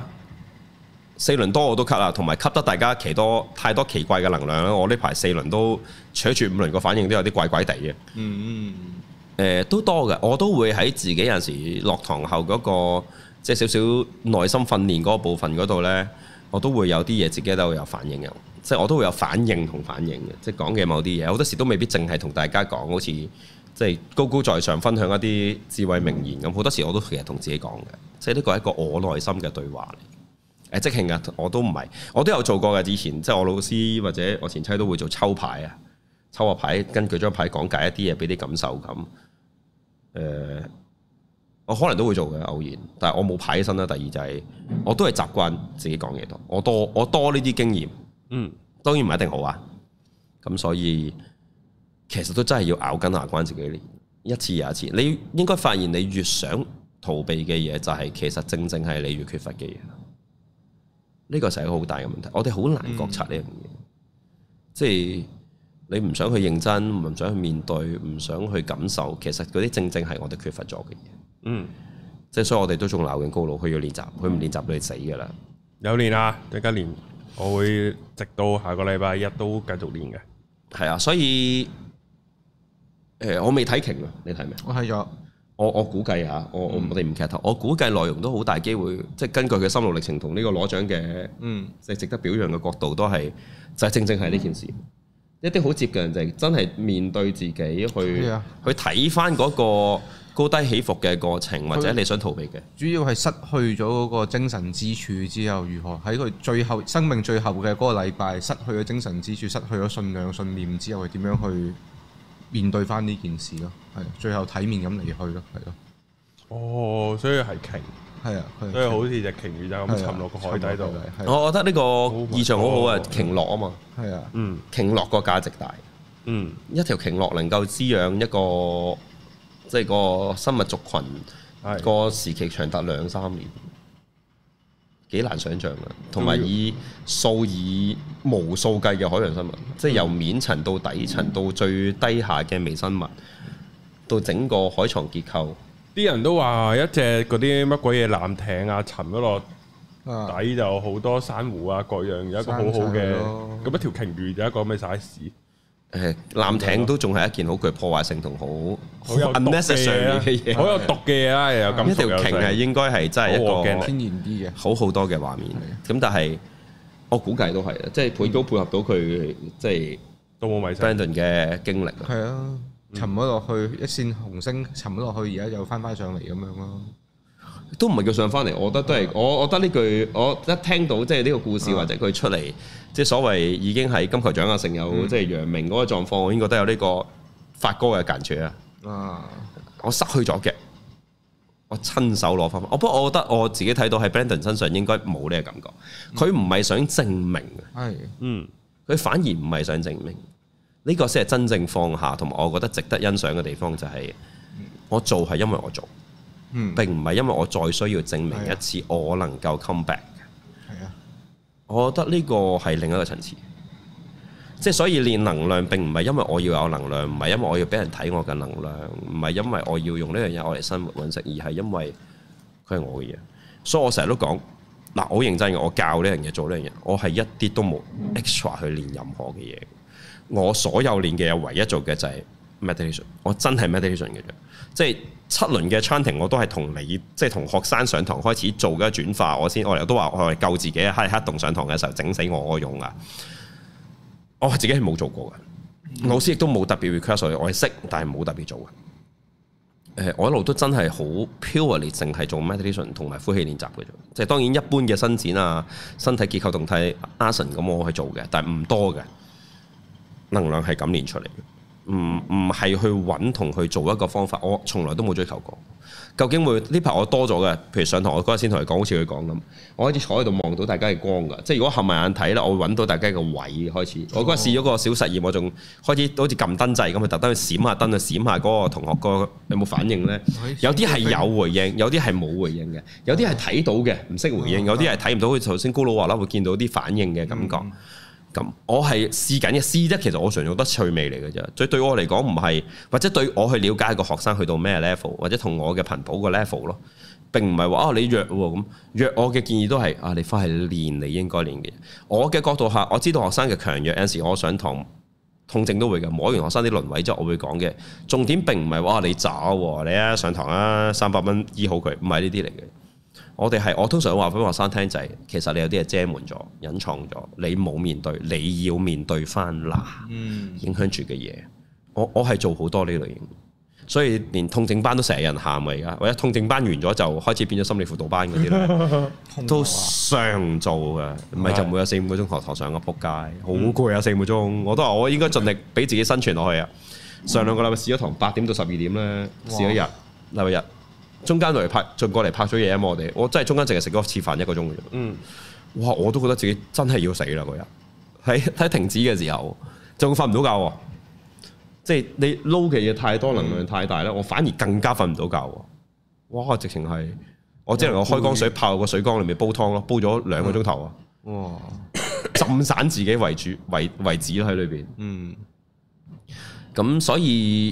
，4輪多我都卡啦，同埋吸得大家太多奇怪嘅能量啦。我呢排4輪都扯住5輪個反應都有啲怪怪地嘅。都多嘅，我都會喺自己有陣時落堂後嗰個即係少少內心訓練嗰部分嗰度咧。我都會有啲嘢自己都會有反應嘅，即係我都會有反應同反應嘅，即係講嘅某啲嘢，好多時都未必淨係同大家講，好似即係高高在上分享一啲智慧名言咁。好多時我都其實同自己講嘅，即係呢個係一個我內心嘅對話嚟。即興嘅我都唔係，我都有做過嘅。之前即係我老師或者我前妻都會做抽牌啊，抽個牌根據張牌講解一啲嘢俾啲感受咁。我可能都會做嘅偶然，但係我冇牌起身啦。第二就係我都係習慣自己講嘢多，我多呢啲經驗。當然唔一定好啊。咁所以其實都真係要咬緊牙關自己練一次又一次。你應該發現你越想逃避嘅嘢，就係其實正正係你越缺乏嘅嘢。呢個就係一個好大嘅問題。我哋好難覺察呢樣嘢，即係你唔想去認真，唔想去面對，唔想去感受，其實嗰啲正正係我哋缺乏咗嘅嘢。即係所以我哋都仲鬧緊高佬，佢要練習，佢唔練習佢死噶啦。 有練啊，更加練，我會直到下個禮拜一都繼續練嘅。 係啊，所以我未睇鯨啊，你睇咩？ 我睇咗。 我估計下，我哋唔劇透，我估計內容都好大機會，即係根據佢心路歷程同呢個攞獎嘅，即係值得表揚嘅角度，都係就係正正係呢件事。一啲好接近就係真係面對自己去睇翻嗰個高低起伏嘅過程，或者你想逃避嘅， 主要係失去咗嗰個精神支柱之後，如何喺佢最後生命最後嘅嗰個禮拜，失去咗精神支柱，失去咗信仰信念之後，佢點樣去面對翻呢件事咯？係最後體面咁離去咯，係咯。 哦，所以係鯨， 係啊， 所以好似隻鯨魚就咁沉落個海底度。 我覺得呢個意象好好啊，鯨落啊嘛。 係啊， 鯨落個價值大。一條鯨落能夠滋養一個。即係個生物族群個時期長達2-3年，幾難想像啊！同埋以無數計嘅海洋生物，即係由面層到底層到最低下嘅微生物，到整個海床結構。 啲人都話一隻嗰啲乜鬼嘢艦艇啊，沉咗落底就好多珊瑚啊，各樣有一個好好嘅。咁一條鯨魚有一個咩 size？ 艦艇都仲係一件好具破壞性同好有 unnecessary 嘅嘢， 好有毒嘅嘢啦，又有金屬。 一條鯨係應該係真係一個天然啲嘅， 好多嘅畫面。咁但係我估計都係即係配合到佢即係都冇迷 Brandon 嘅經歷。 係啊，沉咗落去一線紅星，沉咗落去，而家又翻上嚟咁樣咯。 都唔係叫上翻嚟，我覺得都係，我覺得呢句我一聽到即係呢個故事或者佢出嚟，即係所謂已經係金球獎啊，成有即係楊明嗰個狀況，我已經覺得有呢個發哥嘅間處啊！我失去咗嘅，我親手攞翻。不過我覺得我自己睇到喺 Brandon 身上應該冇呢個感覺，佢唔係想證明嘅，佢反而唔係想證明，呢個先係真正放下，同埋我覺得值得欣賞嘅地方就係我做係因為我做。並唔係因為我再需要證明一次我能夠 come back。我覺得呢個係另一個層次。即係所以練能量並唔係因為我要有能量，唔係因為我要俾人睇我嘅能量，唔係因為我要用呢樣嘢我嚟生活揾食，而係因為佢係我嘅嘢。所以我成日都講嗱，我好認真嘅，我教呢樣嘢做呢樣嘢，我係一啲都冇 extra 去練任何嘅嘢。我所有練嘅嘢，唯一做嘅就係 meditation。我真係 meditation 嘅啫，即係。7輪嘅 chanting 我都係同你，即係同學生上堂開始做嘅轉化，我哋都話我係救自己喺黑洞上堂嘅時候整死我用啊！我自己係冇做過嘅，老師亦都冇特別 request 我係識，但係冇特別做嘅。我一路都真係好 purely 淨係做 meditation 同埋呼氣練習嘅啫。即係當然一般嘅伸展啊、身體結構動態 asana 咁我去做嘅，但係唔多嘅能量係咁練出嚟嘅。唔係去揾同去做一個方法，我從來都冇追求過。究竟會呢排我多咗嘅，譬如上堂我嗰日先同佢講，好似佢講咁，我開始坐喺度望到大家嘅光㗎。即係如果合埋眼睇啦，我會揾到大家嘅位開始。我嗰日試咗個小實驗，我仲開始好似撳燈掣咁，去特登去閃下燈，去閃下嗰個同學個有冇反應呢？有啲係有回應，有啲係冇回應嘅，有啲係睇到嘅，唔識回應，有啲係睇唔到。好似頭先高佬話啦，會見到啲反應嘅感覺。咁我係試緊嘅，試啫。其實我純用得趣味嚟嘅啫。所以對我嚟講唔係，或者對我去了解個學生去到咩 level， 或者同我嘅頻譜個 level 咯。並唔係話你弱喎咁弱。我嘅建議都係你翻去練你應該練嘅。我嘅角度下，我知道學生嘅強弱，有陣時我上堂痛症都會嘅。摸完學生啲輪位之後，我會講嘅重點並唔係話你渣喎，你上堂300蚊醫好佢，唔係呢啲嚟嘅。我通常話俾學生聽就係，其實你有啲嘢遮瞞咗、隱藏咗，你冇面對，你要面對翻影響住嘅嘢。我係做好多呢類型，所以連痛症班都成日人喊啊！而家或者痛症班完咗就開始變咗心理輔導班嗰啲咧，都常做嘅，唔係就每有4-5個鐘學堂上個仆街，好攰啊4-5個鐘。我都話我應該盡力俾自己生存落去啊！上2個禮拜試咗堂8點到12點咧，試咗一日禮拜日。中間嚟拍，進過嚟拍咗嘢啊嘛！我真係中間淨係食咗次飯1個鐘嘅啫。哇！我都覺得自己真係要死啦嗰日。喺停止嘅時候，就會瞓唔到覺喎。即係你撈嘅嘢太多，能量太大咧，我反而更加瞓唔到覺喎。哇！直情係我只能夠開缸水泡個水缸裏面煲湯咯，煲咗2個鐘頭啊！哇！浸散自己為止咯喺裏邊。咁所以。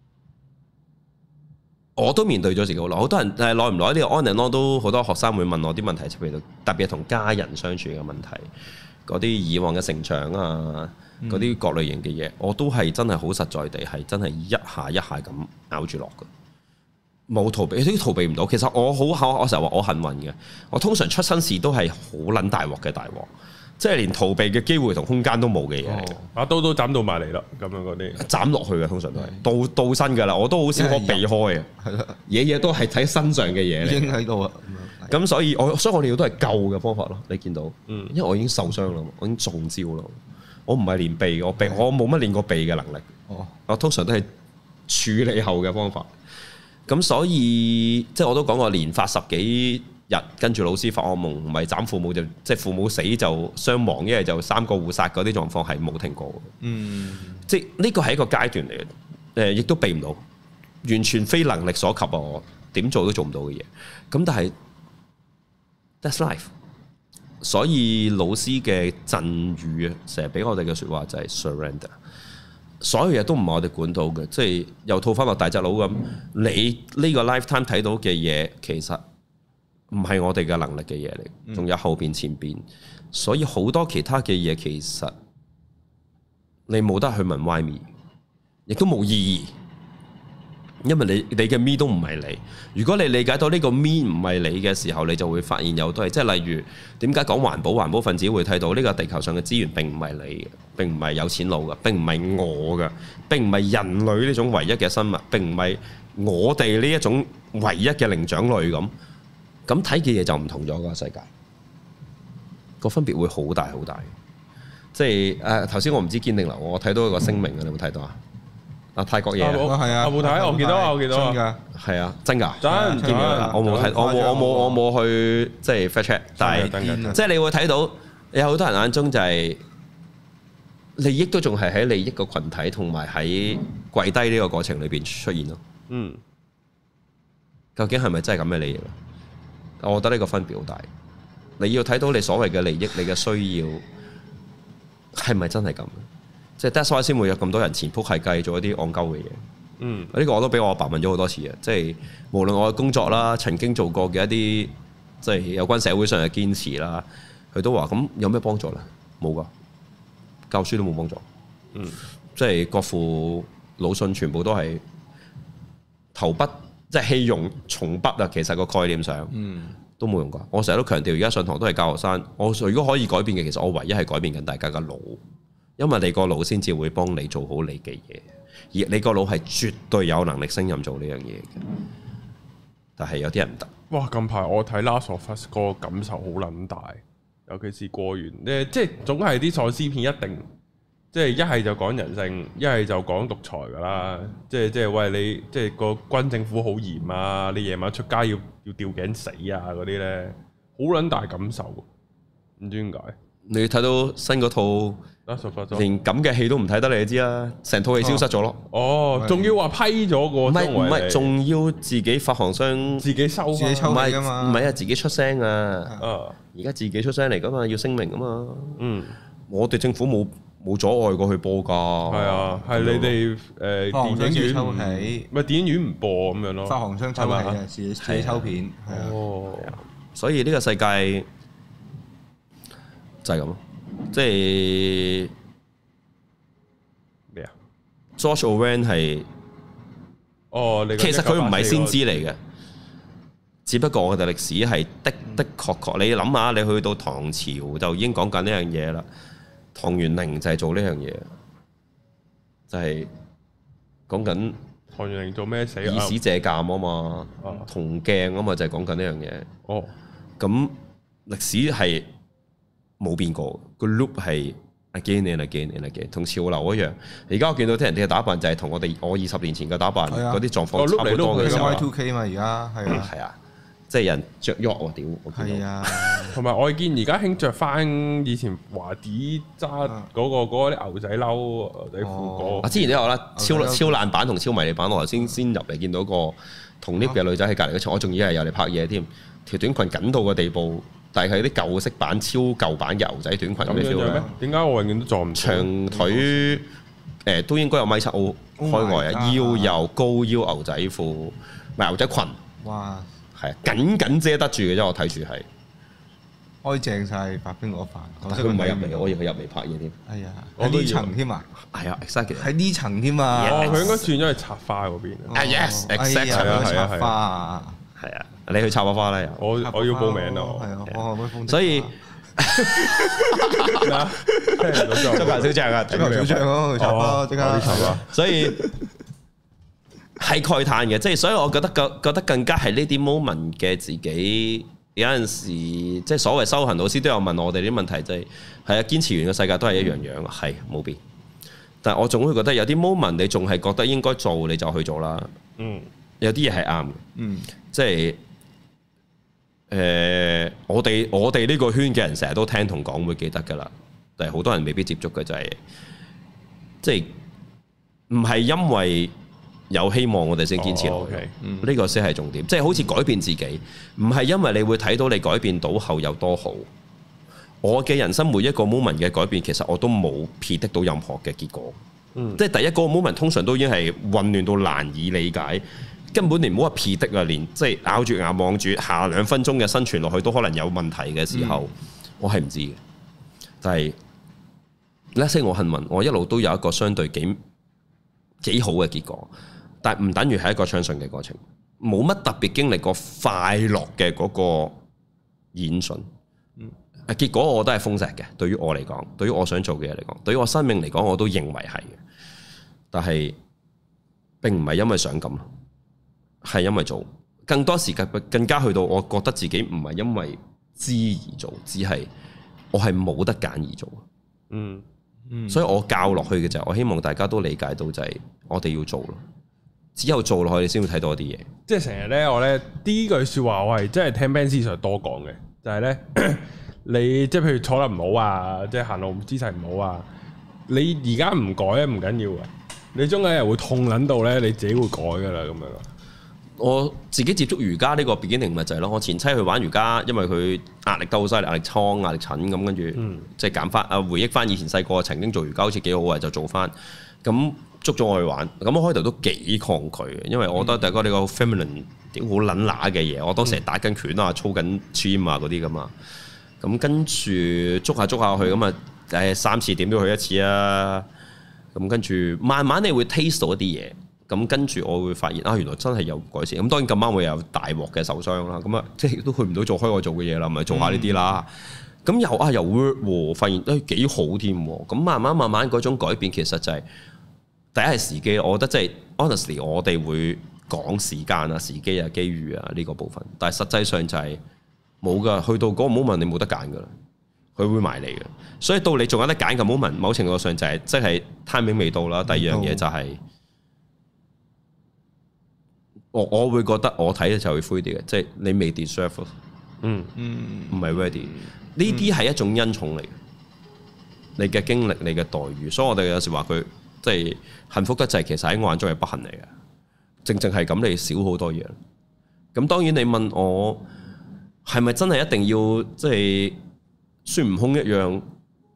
我都面對咗自己好耐，好多人耐唔耐呢個 on and on 都好多學生會問我啲問題，譬如特別係同家人相處嘅問題，嗰啲以往嘅成長啊，嗰啲各類型嘅嘢，我都係真係好實在地係真係一下一下咁咬住落嘅，冇逃避，都逃避唔到。其實我成日話我幸運嘅，我通常出生時都係好撚大鑊嘅大鑊。即係連逃避嘅機會同空間都冇嘅嘢嚟嘅， 刀都斬到埋嚟啦，咁樣嗰啲斬落去嘅通常都係到身㗎啦，我都好少可避開嘅，嘢都係睇身上嘅嘢嚟， 已經喺度啦。 咁所以我哋都係救嘅方法咯，你見到，因為我已經受傷啦，我已經中招啦，我唔係練避，我冇乜練過避嘅能力，我通常都係處理後嘅方法。咁所以即係我都講過連發10幾日，跟住老師發惡夢，唔係斬父母就即係父母死就傷亡，一係就3個互殺嗰啲狀況係冇停過。即係呢個係一個階段嚟嘅，亦都避唔到，完全非能力所及啊！我點做都做唔到嘅嘢。咁但係 that's life。所以老師嘅贈語啊，成日俾我哋嘅説話就係 surrender。所有嘢都唔係我哋管到嘅，即係又套翻落大隻佬咁。你呢個 lifetime 睇到嘅嘢，其實唔係我哋嘅能力嘅嘢嚟，仲有後邊前邊，所以好多其他嘅嘢其實你冇得去問 why me， 亦都冇意義，因為你嘅 me 都唔係你。如果你理解到呢個 me 唔係你嘅時候，你就會發現有都係，即係例如點解講環保分子會睇到呢個地球上嘅資源並唔係你嘅，並唔係有錢佬嘅，並唔係我嘅，並唔係人類呢種唯一嘅生物，並唔係我哋呢一種唯一嘅靈長類咁。 咁睇嘅嘢就唔同咗個世界，個分別會好大好大。即係誒頭先我唔知堅定流，我睇到一個聲明啊，你有冇睇到啊？啊泰國嘢係啊， 我冇睇，我見到真㗎， 係啊，真㗎， 真見到我冇睇，我冇去即係 fact check，但係即係你會睇到有好多人眼中就係利益都仲係喺利益個群體同埋喺跪低呢個過程裏邊出現咯。 嗯， 究竟係咪真係咁嘅利益咧？我覺得呢個分別好大。你要睇到你所謂嘅利益，你嘅需要係咪真係咁？即係 that's why 先會有咁多人前仆後繼做一啲戇鳩嘅嘢。 嗯， 呢個我都俾我阿爸問咗好多次嘅，即係無論我嘅工作啦，曾經做過嘅一啲即係有關社會上嘅堅持啦，佢都話咁有咩幫助咧？冇噶，教書都冇幫助。 嗯， 即係國父魯迅全部都係投筆，即係棄用從筆啊。其實個概念上，都冇用過。我成日都強調，而家上堂都係教學生。我如果可以改變嘅，其實我唯一係改變緊大家嘅腦。因為你個腦先至會幫你做好你嘅嘢，而你個腦係絕對有能力勝任做呢樣嘢嘅。但係有啲人唔得。 哇！近排我睇《Last of Us》個感受好撚大，尤其是過完即係總係啲喪屍片一定即係一係就講人性，一係就講獨裁㗎啦。即係喂你即係個軍政府好嚴啊！你夜晚出街要吊頸死啊嗰啲咧，好撚大感受。唔知點解？ 你睇到新嗰套？連咁嘅戲都唔睇得，你就知啦，成套戲消失咗咯。 哦，仲要話批咗個， 唔係，仲要自己發行商自己收， 自己抽㗎嘛？ 唔係啊，自己出聲啊！ 而家自己出聲嚟噶嘛，要聲明啊嘛。 嗯， 我哋政府冇阻礙過去播㗎。 係啊，係你哋電影院抽起， 唔係電影院唔播咁樣咯。 發行商抽起啊，自己抽片。 哦， 所以呢個世界就係咁咯。即係咩啊 ？George Orwell 係其實佢唔係先知嚟嘅，只不過我哋歷史係的確。你諗下，你去到唐朝就已經講緊呢樣嘢啦。唐元齡就係做呢樣嘢，就係講緊唐元齡做咩死？ 以史借鑑啊嘛，銅鏡啊嘛，就係講緊呢樣嘢。 哦， 咁歷史係冇變過，個 loop 係 again and again and again， 同潮流一樣。而家我見到啲人哋嘅打扮就係同我20年前嘅打扮嗰啲狀況差唔多嘅時候。 Y2K 嘛，而家係啊， 即係人着喐喎，屌！ 係啊，同埋我見而家興着翻以前華迪揸嗰啲牛仔褸、牛仔褲嗰。 之前都有啦，超爛版同超迷你版，我頭先入嚟見到個同 lift 嘅女仔喺隔離嗰層，我仲以為係有嚟拍嘢添，條短裙緊到個地步。但係啲舊式版、超舊版嘅牛仔短裙咁嘅 feel 咧， 點解我永遠都撞唔長腿？都應該有米七 O 開外啊，腰又高腰牛仔褲，唔係牛仔裙。 哇！ 係啊，緊遮得住嘅啫，我睇住係開正晒白冰嗰飯。 佢唔係入嚟，我以為佢入嚟拍嘢添。 哎呀，喺呢層添啊！ 係啊 exactly 喺呢層添啊！ 哦，佢應該轉咗去插花嗰邊啊。 yes，exactly 插花。 係啊，你去插花啦又。 我要報名咯。 係啊，我可唔可以封？ 所以咩啊？ 足球小將啊， 足球小將咯，插花即刻插花。 所以係慨嘆嘅，即係所以我覺得更加係呢啲 moment 嘅自己。有陣時即係所謂修行老師都有問我哋啲問題，就係啊，堅持完嘅世界都係一樣樣，係冇變。但係我總會覺得有啲 moment 你仲係覺得應該做，你就去做啦。有啲嘢係啱嘅。即係我哋呢個圈嘅人成日都聽同講會記得㗎啦，但係好多人未必接觸嘅就係，即係唔係因為有希望我哋先堅持落去，呢個先係重點。即係好似改變自己，唔係因為你會睇到你改變到後有多好。我嘅人生每一個 moment 嘅改變，其實我都冇 predict到任何嘅結果。即係第一個 moment 通常都已經係混亂到難以理解。根本你唔好話 predict啊，連即係咬住牙望住下2分鐘嘅生存落去都可能有問題嘅時候，我係唔知嘅。但係呢些我幸運，我一路都有一個相對幾好嘅結果，但係唔等於係一個暢順嘅過程，冇乜特別經歷過快樂嘅嗰個演順。結果我都係豐碩嘅，對於我嚟講，對於我想做嘅嘢嚟講，對於我生命嚟講，我都認為係嘅。但係並唔係因為想咁。係因為做， 更多時間更加去到，我覺得自己唔係因為知而做，只係我係冇得揀而做。所以我教落去嘅就係，我希望大家都理解到就係我哋要做咯。只有做落去，你先會睇到一啲嘢。即係成日咧， 我咧呢句説話，我係真係聽 Ben Sir 多講嘅，就係咧你即係譬如坐得唔好啊，即係行路姿勢唔好啊，你而家唔改咧唔緊要啊，你終有一日會痛撚到咧，你自己會改噶啦咁樣咯。 我自己接觸瑜伽呢個 beginning 咪就係咯，我前妻去玩瑜伽，因為佢壓力都好犀利，壓力瘡、壓力疹咁，跟住即係減翻啊，回憶翻以前細個曾經做瑜伽好似幾好啊，就做翻咁。捉咗我去玩，咁我開頭都幾抗拒嘅，因為我覺得大哥你個 feminine 點好撚乸嘅嘢，我當時打緊拳啊、操緊 gym 啊嗰啲噶嘛，咁跟住捉下去咁啊，3次點都去一次啊，咁跟住慢慢你會 taste 到一啲嘢，咁跟住我會發現啊，原來真係有改善，咁當然咁啱會有大鑊嘅受傷啦，咁啊即係都去唔到做開我做嘅嘢啦，咪做下呢啲啦，咁又 work 喎，發現幾好添，咁慢慢嗰種改變其實就係。第一係時機，我覺得即係 honestly，我哋會講時間啊、時機啊、機遇啊呢個部分，但係實際上就係冇噶，去到嗰個 moment 你冇得揀噶啦，佢會埋嚟嘅。所以到你仲有得揀嘅 moment，某程度上就係即係 timing 未到啦。第二樣嘢就係我會覺得我睇咧就會灰啲嘅，即係你未 deserve，唔係 ready。呢啲係一種恩寵嚟嘅，你嘅經歷、你嘅待遇，所以我哋有時話佢。即係幸福得滯，其實喺我眼中係不幸嚟嘅。正係咁，你少好多嘢。咁當然你問我係咪真係一定要即係孫悟空一樣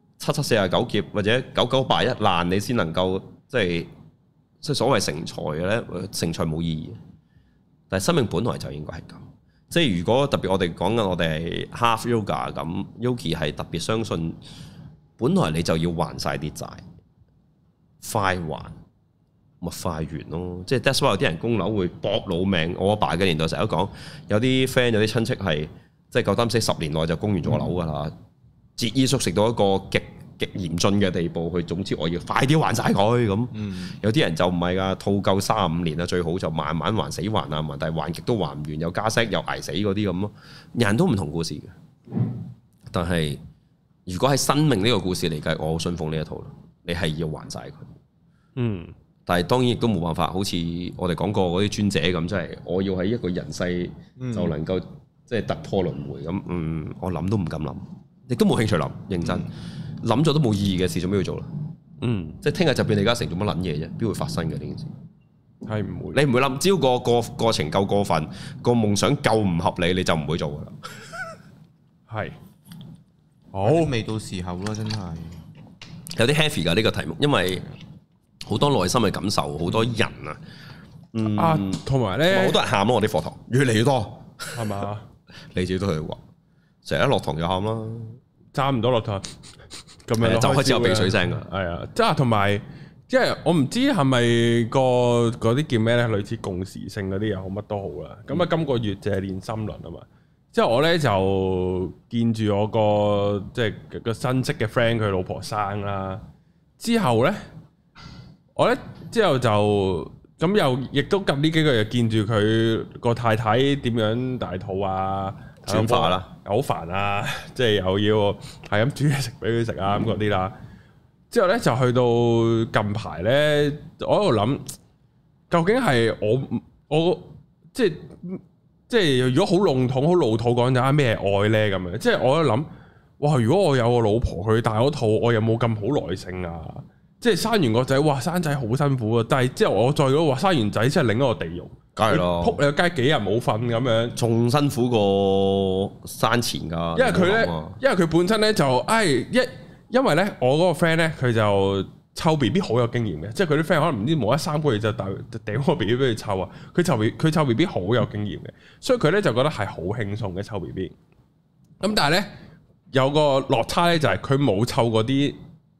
749劫或者991難你先能夠即係所謂成才嘅咧？成才冇意義。但係生命本來就應該係咁。即係如果特別我哋講緊我哋係 half yoga 咁 Yogi 係特別相信，本來你就要還晒啲債。快還咪快完咯，即係 that's why 有啲人供樓會搏老命。我阿爸嘅年代成日都講，有啲 friend 有啲親戚係即係夠膽死10年內就供完咗樓噶啦，節衣縮食到一個極嚴峻嘅地步。佢總之我要快啲還晒佢咁。有啲人就唔係噶，套夠35年啦，最好就慢慢還，死還啊還，但係還極都還唔完，又加息又捱死嗰啲咁咯。人都唔同故事嘅，但係如果喺生命呢個故事嚟計，我好信奉呢一套。你係要還晒佢，但係當然亦都冇辦法，好似我哋講過嗰啲專者咁，即係我要喺一個人世就能夠即係突破輪迴咁。我諗都唔敢諗，亦都冇興趣諗，認真諗咗都冇意義嘅事，做咩要做啦？即係聽日就變李嘉誠做乜撚嘢啫？邊會發生嘅呢件事？係唔會，你唔會諗，只要個過程夠過分，個夢想夠唔合理，你就唔會做噶啦。係，好未到時候咯，真係。 有啲 heavy 㗎呢個題目，因為好多內心嘅感受，好多人同埋咧， 好多人喊咯。我啲課堂越嚟越多， 係嘛？ 你自己都去話，成日一落堂就喊啦， 差唔多落堂咁樣就開始有鼻水聲㗎。 係啊，即係同埋，即係我唔知係咪嗰啲叫咩咧？類似共時性嗰啲又好，乜都好啦。咁啊，今個月就係練心輪啊嘛。即係我咧就見住我個即係個新識嘅 friend 佢老婆生啦，之後咧我咧之後就咁又亦都近呢幾個月見住佢個太太點樣大肚啊， 轉化啦， 好煩啊，即係又要係咁煮嘢食俾佢食啊咁嗰啲啦。之後咧就去到近排咧，我喺度諗究竟係我即係如果好籠統、好老土講就係咩愛咧咁樣，即係我喺度諗，哇！如果我有個老婆佢大咗肚，我有冇咁好耐性啊？即係生完個仔，哇！生仔好辛苦啊！但係之後我再講話生完仔，真係另一個地獄， 梗係咯， 撲你個街幾日冇瞓咁樣， 仲辛苦過生前㗎。 因為佢咧，因為佢本身咧就因為咧我嗰個 friend 咧佢就湊 B B 好有經驗嘅，即係佢啲 friend 可能唔知冇得3個月就掟個 B B 俾佢湊啊，佢湊 B B 好有經驗嘅，所以佢咧就覺得係好輕鬆嘅湊 B B。咁但係咧有個落差咧就係佢冇湊嗰啲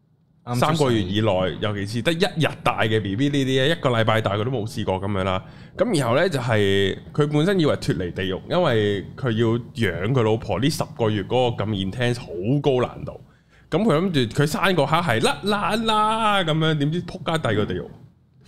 3個月以內，尤其是得1日大嘅 B B 呢啲1個禮拜大佢都冇試過咁樣啦。咁然後咧就係佢本身以為脫離地獄，因為佢要養佢老婆呢10個月嗰個咁 intense 好高難度。咁佢諗住佢生個刻係甩爛啦咁樣，點知撲街第二個地獄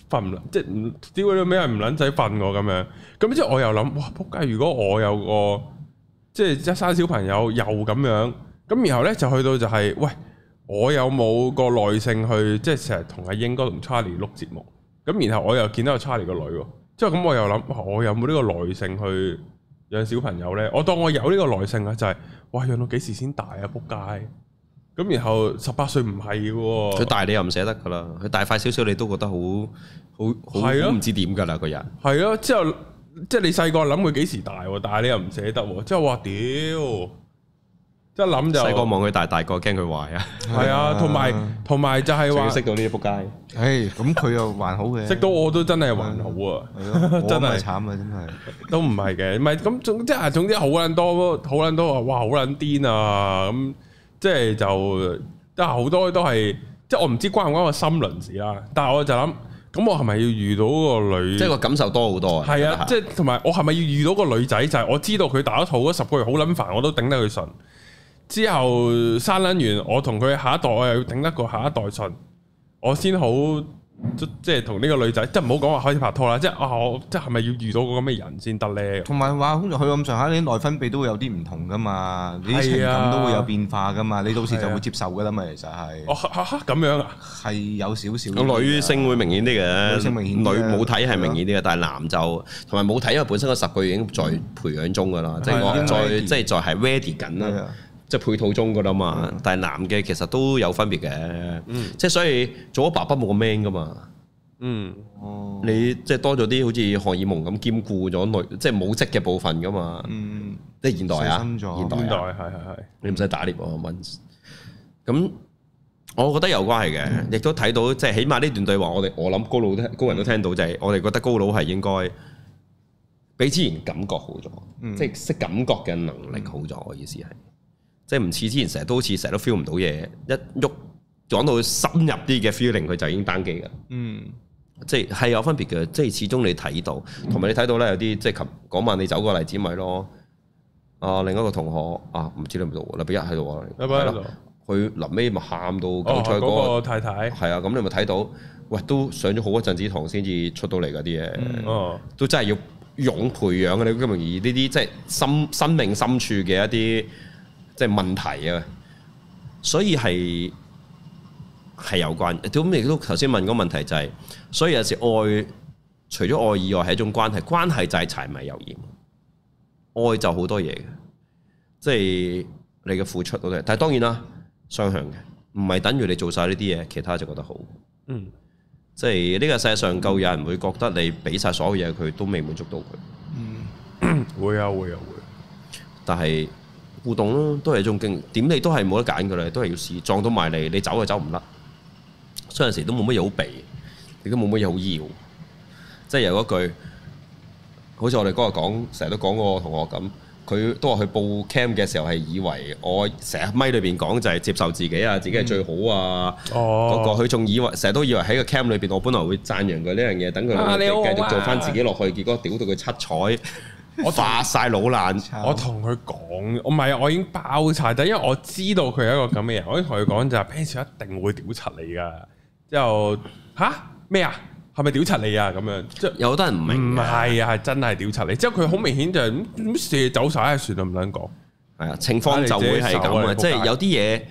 瞓唔，即係唔屌佢咩唔撚仔瞓喎咁樣。咁之後我又諗，哇仆街！如果我有個即係一生小朋友又咁樣，咁然後咧就去到就係、喂，我有冇個耐性去即係成日同阿英哥同 Charlie 錄節目？咁然後我又見到阿 Charlie 個女喎，之後咁我又諗，哇！我有冇呢個耐性去養小朋友咧？我當我有呢個耐性啊，就係、哇養到幾時先大啊仆街！咁然後18歲唔係喎， 佢大你又唔捨得噶啦，佢大快少少你都覺得好唔知點噶啦個人。 係啊，之後即係你細個諗佢幾時大喎，但係你又唔捨得喎，之後話屌，即係諗就細個望佢大個驚佢壞啊。 係啊，同埋就係話識到呢啲仆街。 咁佢又還好嘅， 識到我都真係還好啊， 真係慘啊，真係都唔係嘅，唔係咁總之好撚多話哇好撚癲啊咁。即係就即係好多都係，即係我唔知關唔關個心輪事啦。但係我就諗，咁我係咪要遇到個女？ 即係個感受多好多啊！ 係啊，即係同埋我係咪要遇到個女仔？就係我知道佢打咗肚嗰10個月好撚煩，我都頂得佢順。之後生撚完，我同佢下一代，我又要頂得過下一代順，我先好即係同呢個女仔，即係唔好講話開始拍拖啦。即係我即係咪要遇到個咁嘅人先得咧？ 同埋話，佢咁上下，你內分泌都會有啲唔同噶嘛，你啲情感都會有變化噶嘛，你到時就會接受噶啦嘛。其實係咁樣啊， 係有少少。 女性會明顯啲嘅， 女性明顯女母體係明顯啲嘅，但係男就同埋母體，因為本身個10個月已經在培養中噶啦，即係我即係在係 ready 緊啦。即係配套中噶啦嘛，但係男嘅其實都有分別嘅，即係所以做咗爸爸冇咁 man 噶嘛，你即係多咗啲好似荷爾蒙咁兼顧咗女，即係母職嘅部分噶嘛，即係現代啊，現代係， 你唔使打獵喎，咁我覺得有關係嘅，亦都睇到即係起碼呢段對話，我諗高人都聽到就係我哋覺得高佬係應該比之前感覺好咗，即係識感覺嘅能力好咗，我意思係。即係唔似之前成日都 feel 唔到嘢，一喐講到深入啲嘅 feeling，佢就已經單機㗎。即係有分別嘅，即係始終你睇到，同埋你睇到咧有啲即係嗰晚你走個例子咪咯。另一個同學唔知你唔到禮拜一喺度啊，佢臨尾咪喊到九彩嗰個太太係啊，咁你咪睇到，喂都上咗好一陣子堂先至出到嚟嗰啲嘢，都真係要勇培養嘅。你咁容易呢啲即係生命深處嘅一啲。即係問題啊，所以係有關。咁亦都頭先問嗰個問題就係，所以有時愛除咗愛以外係一種關係，關係就係柴米油鹽，愛就好多嘢嘅，即係你嘅付出都係。但係當然啦，雙向嘅，唔係等於你做晒呢啲嘢，其他就覺得好。即係呢個世界上夠有人會覺得你俾晒所有嘢佢都未滿足到佢。 會啊， 但係。互動咯，都係一種經驗，點你都係冇得揀噶啦，都係要試，撞到埋嚟，你走就走唔甩。所以有時都冇乜嘢好避，亦都冇乜嘢好要。即係有嗰句，好似我哋嗰日講，成日都講個同學咁，佢都話佢報 camp 嘅時候係以為我成日咪裏邊講就係接受自己啊，自己係最好啊。嗰個佢仲以為成日都以為喺個 camp 裏邊，我本來會讚揚佢呢樣嘢，等佢繼續做翻自己落去，結果屌到佢七彩。我發晒老爛， 我同佢講，我唔係，我已經爆柴底，因為我知道佢係一個咁嘅人，我已經同佢講就係 Benz 一定會屌柒你噶。之後咩啊？係咪屌柒你啊？咁樣即係有好多人唔明，唔係啊，係真係屌柒你。之後佢好明顯就係咁射走晒，算啦，唔撚講。係啊，情況就會係咁啊，即係有啲嘢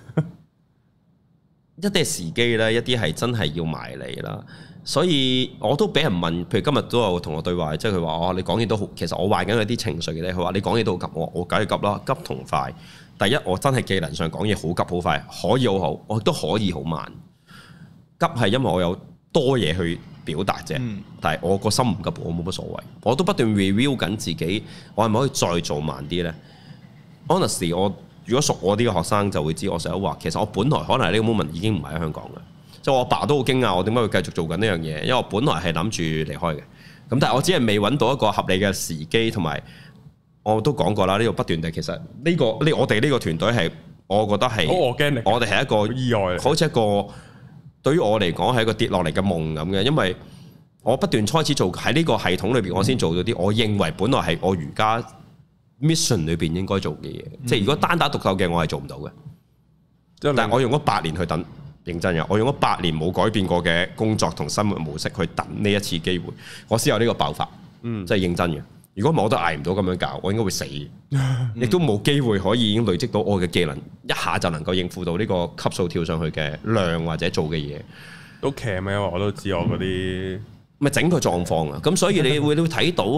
一啲係時機啦，一啲係真係要埋嚟啦。所以我都俾人問，譬如今日都有同我對話，即係佢話你講嘢都好，其實我壞緊有啲情緒嘅咧。佢話你講嘢都好急，我梗係急啦，急同快。第一，我真係技能上講嘢好急好快，可以好好，我亦都可以好慢。急係因為我有多嘢去表達啫，但係我個心唔急，我冇乜所謂。我都不斷 review 緊自己，我係咪可以再做慢啲咧 ？Honestly， 我如果熟我啲嘅學生就會知，我成日話其實我本來可能呢個 moment 已經唔係喺香港嘅。即係我爸都好驚訝，我點解會繼續做緊呢樣嘢？因為我本來係諗住離開嘅，咁但係我只係未揾到一個合理嘅時機，同埋我都講過啦，呢個不斷地其實我哋呢個團隊係，我覺得係我哋係一個意外，好似一個對於我嚟講係一個跌落嚟嘅夢咁嘅，因為我不斷開始做喺呢個系統裏邊，我先做到啲我認為本來係我瑜伽 mission 裏邊應該做嘅嘢，即係如果單打獨鬥嘅我係做唔到嘅，但係我用咗8年去等。 認真嘅，我用咗8年冇改變過嘅工作同生活模式去等呢一次機會，我先有呢個爆發，真係認真嘅。如果唔係我都捱唔到咁樣教，我應該會死，亦都冇機會可以已經累積到我嘅技能，一下就能夠應付到呢個級數跳上去嘅量或者做嘅嘢。 都騎咩？因為我都知我嗰啲咪整個狀況啊！咁所以你會睇到，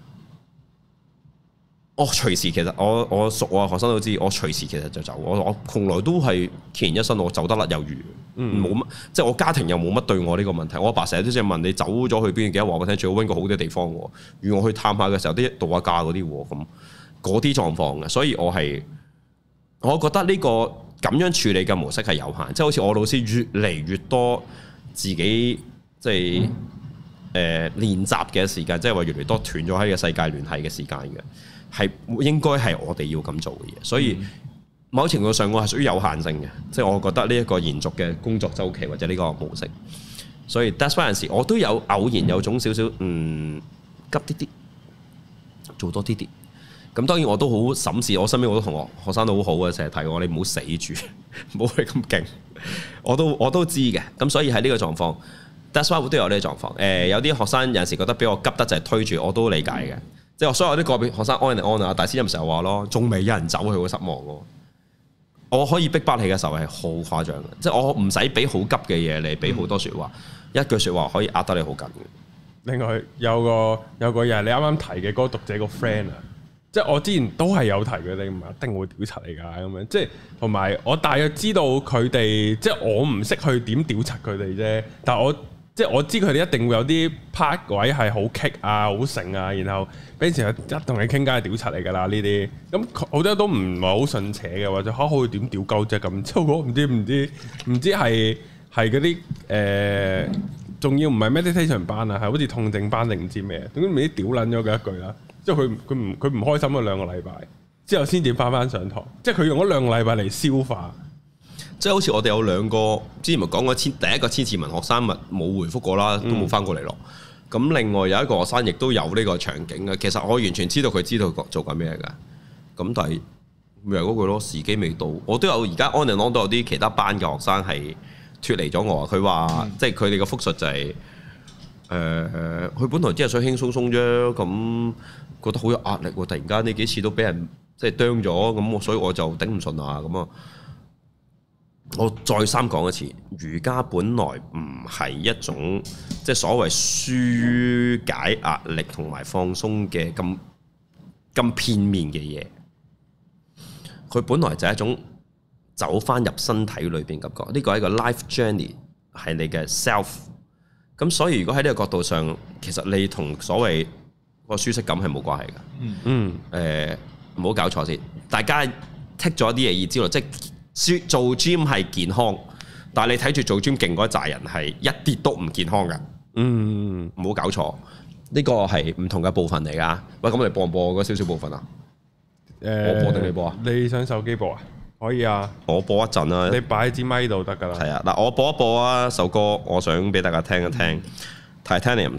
我隨時其實我熟我學生都知，我隨時其實就走。我從來都係孑然一身，我走得甩有餘，冇乜即係我家庭又冇乜對我呢個問題。我阿爸成日都即係問你走咗去邊，記得話我聽，最好揾個好啲地方喎。如我去探下嘅時候，啲度下假嗰啲喎，咁嗰啲狀況嘅，所以我覺得呢個咁樣處理嘅模式係有限，即係好似我老師越嚟越多自己即係練習嘅時間，即係話越嚟越多斷咗喺呢個世界聯繫嘅時間嘅。係應該係我哋要咁做嘅嘢，所以某程度上我係屬於有限性嘅，即係我覺得呢一個延續嘅工作週期或者呢個模式，所以 that's why 有陣時我都有偶然有種少少急啲啲，做多啲啲。咁當然我都好審視，我身邊好多同學生都好好嘅，成日提我你唔好死住，唔好係咁勁。我都知嘅，咁所以喺呢個狀況 that's why 都有呢個狀況。有啲學生有陣時覺得比我急得就係推住，我都理解嘅。即係所有啲個別學生安定安啊，大師任成日話咯，仲未有人走，佢會失望喎。我可以逼不起嘅時候係好誇張嘅，即係我唔使俾好急嘅嘢你，俾好多説話，一句説話可以壓得你好緊嘅。 另外有個又係你啱啱提嘅嗰個讀者個 friend 啊，即係我之前都係有提佢哋，唔係一定會屌柒你㗎咁樣。即係同埋我大約知道佢哋，即係我唔識去點屌柒佢哋啫，但係我知佢哋一定會有啲 part 位係好棘啊、好成啊，然後俾時一同你傾偈係屌柒嚟㗎啦呢啲，咁好多都唔係好順扯嘅，或者可以點屌鳩啫咁，即係我唔知係嗰啲仲要唔係 meditation 班啊，係好似痛症班定唔知咩，總之唔知屌撚咗嘅一句啦，即係佢唔開心咗2個禮拜之後先至翻上堂，即係佢用咗2個禮拜嚟消化。 即係好似我哋有2個之前咪講過第一個千字文學生咪冇回覆過啦，都冇翻過嚟咯。咁另外有一個學生亦都有呢個場景嘅，其實我完全知道佢知道做緊咩㗎。咁但係咪係嗰句咯，時機未到。我都有而家 on and on 都有啲其他班嘅學生係脫離咗我。佢話即係佢哋嘅復述就係佢本來只係想輕鬆鬆啫，咁覺得好有壓力喎。突然間呢幾次都俾人即係啄咗，咁所以我就頂唔順啊咁啊。我再三講一次，瑜伽本來唔係一種即係所謂紓解壓力同埋放鬆嘅咁片面嘅嘢，佢本來就係一種走翻入身體裏邊感覺，呢個係一個 life journey， 係你嘅 self。咁所以如果喺呢個角度上，其實你同所謂個舒適感係冇關係嘅。唔好搞錯先，大家剔咗啲嘢而知道，即係。做 gym 係健康，但係你睇住做 gym 勁嗰一紮人係一啲都唔健康㗎。唔好搞錯，呢個係唔同嘅部分嚟㗎。喂，咁我哋播唔播嗰少少部分啊？我播定你播啊？ 你想手機播啊？可以啊。我播一陣啊。 你擺喺支咪度得㗎啦。 係啊，嗱，我播一播啊首歌，我想俾大家聽一聽。Titanium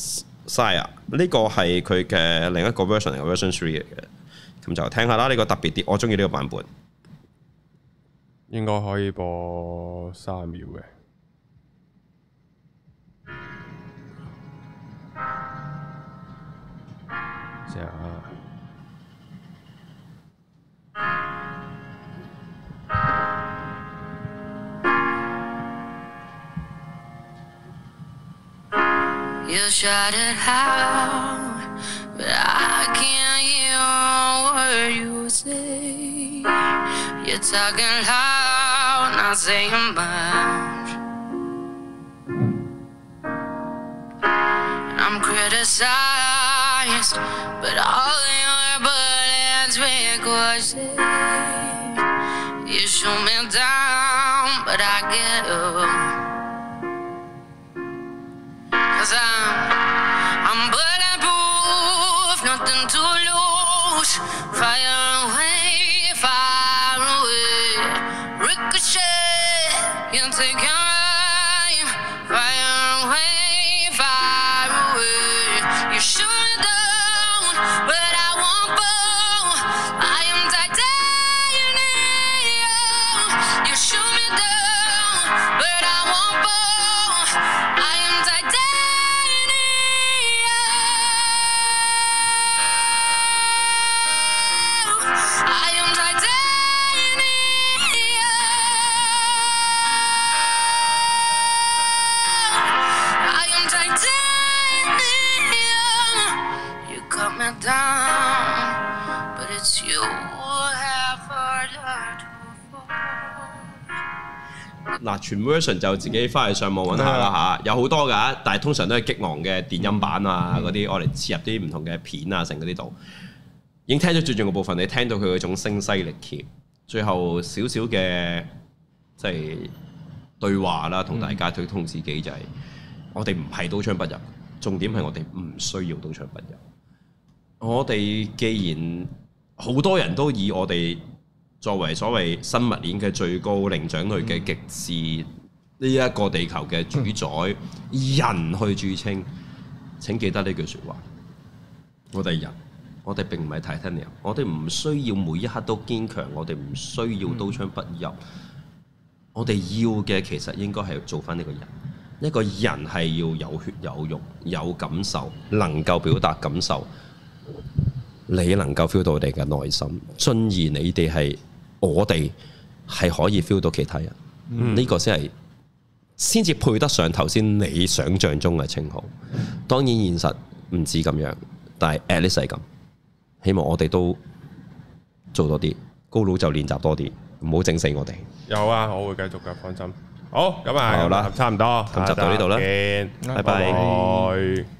Saya 呢個係佢嘅另一個 version 嚟嘅 version 3嚟嘅，咁就聽下啦。呢個特別啲，我中意呢個版本。 應該可以播3秒嘅。試下。 You shouted out, but I can't hear a word you say. You're talking loud, not saying much. I'm criticized, but all your bullets ricochet. You shoot me down, but I get up. 'Cause I'm bulletproof, nothing to lose. Fire away, fire away. Ricochet, you take your aim. Fire away, fire away. You shoot me down, but I won't fall. I am titanium. You shoot me down, but you have further to fall. 嗱，全 version 就自己翻去上網揾下啦嚇，有好多㗎，但係通常都係激昂嘅電音版啊，嗰啲我哋切入啲唔同嘅片啊，成嗰啲度，已經聽咗最重要嘅部分，你聽到佢嗰種聲嘶力竭，最後少少嘅即係對話啦，同大家推通自己就係、我哋唔係刀槍不入，重點係我哋唔需要刀槍不入。我哋既然好多人都以我哋作為所謂生物鏈嘅最高靈長類嘅極致呢一個地球嘅主宰人去著稱，請記得呢句説話。我哋人，我哋並唔係 Titanium，我哋唔需要每一刻都堅強，我哋唔需要刀槍不入。我哋要嘅其實應該係做翻呢個人。一個人係要有血有肉有感受，能夠表達感受。你能夠 feel 到我哋嘅內心，進而你哋係我哋係可以 feel 到其他人，呢個先至配得上頭先你想象中嘅稱號。當然現實唔止咁樣，但係 at least 係咁。希望我哋都做多啲，高佬就練習多啲，唔好整死我哋。 有啊，我會繼續㗎，放心。好，咁啊， 好啦， 差唔多， 咁就到呢度啦， 見， 拜拜。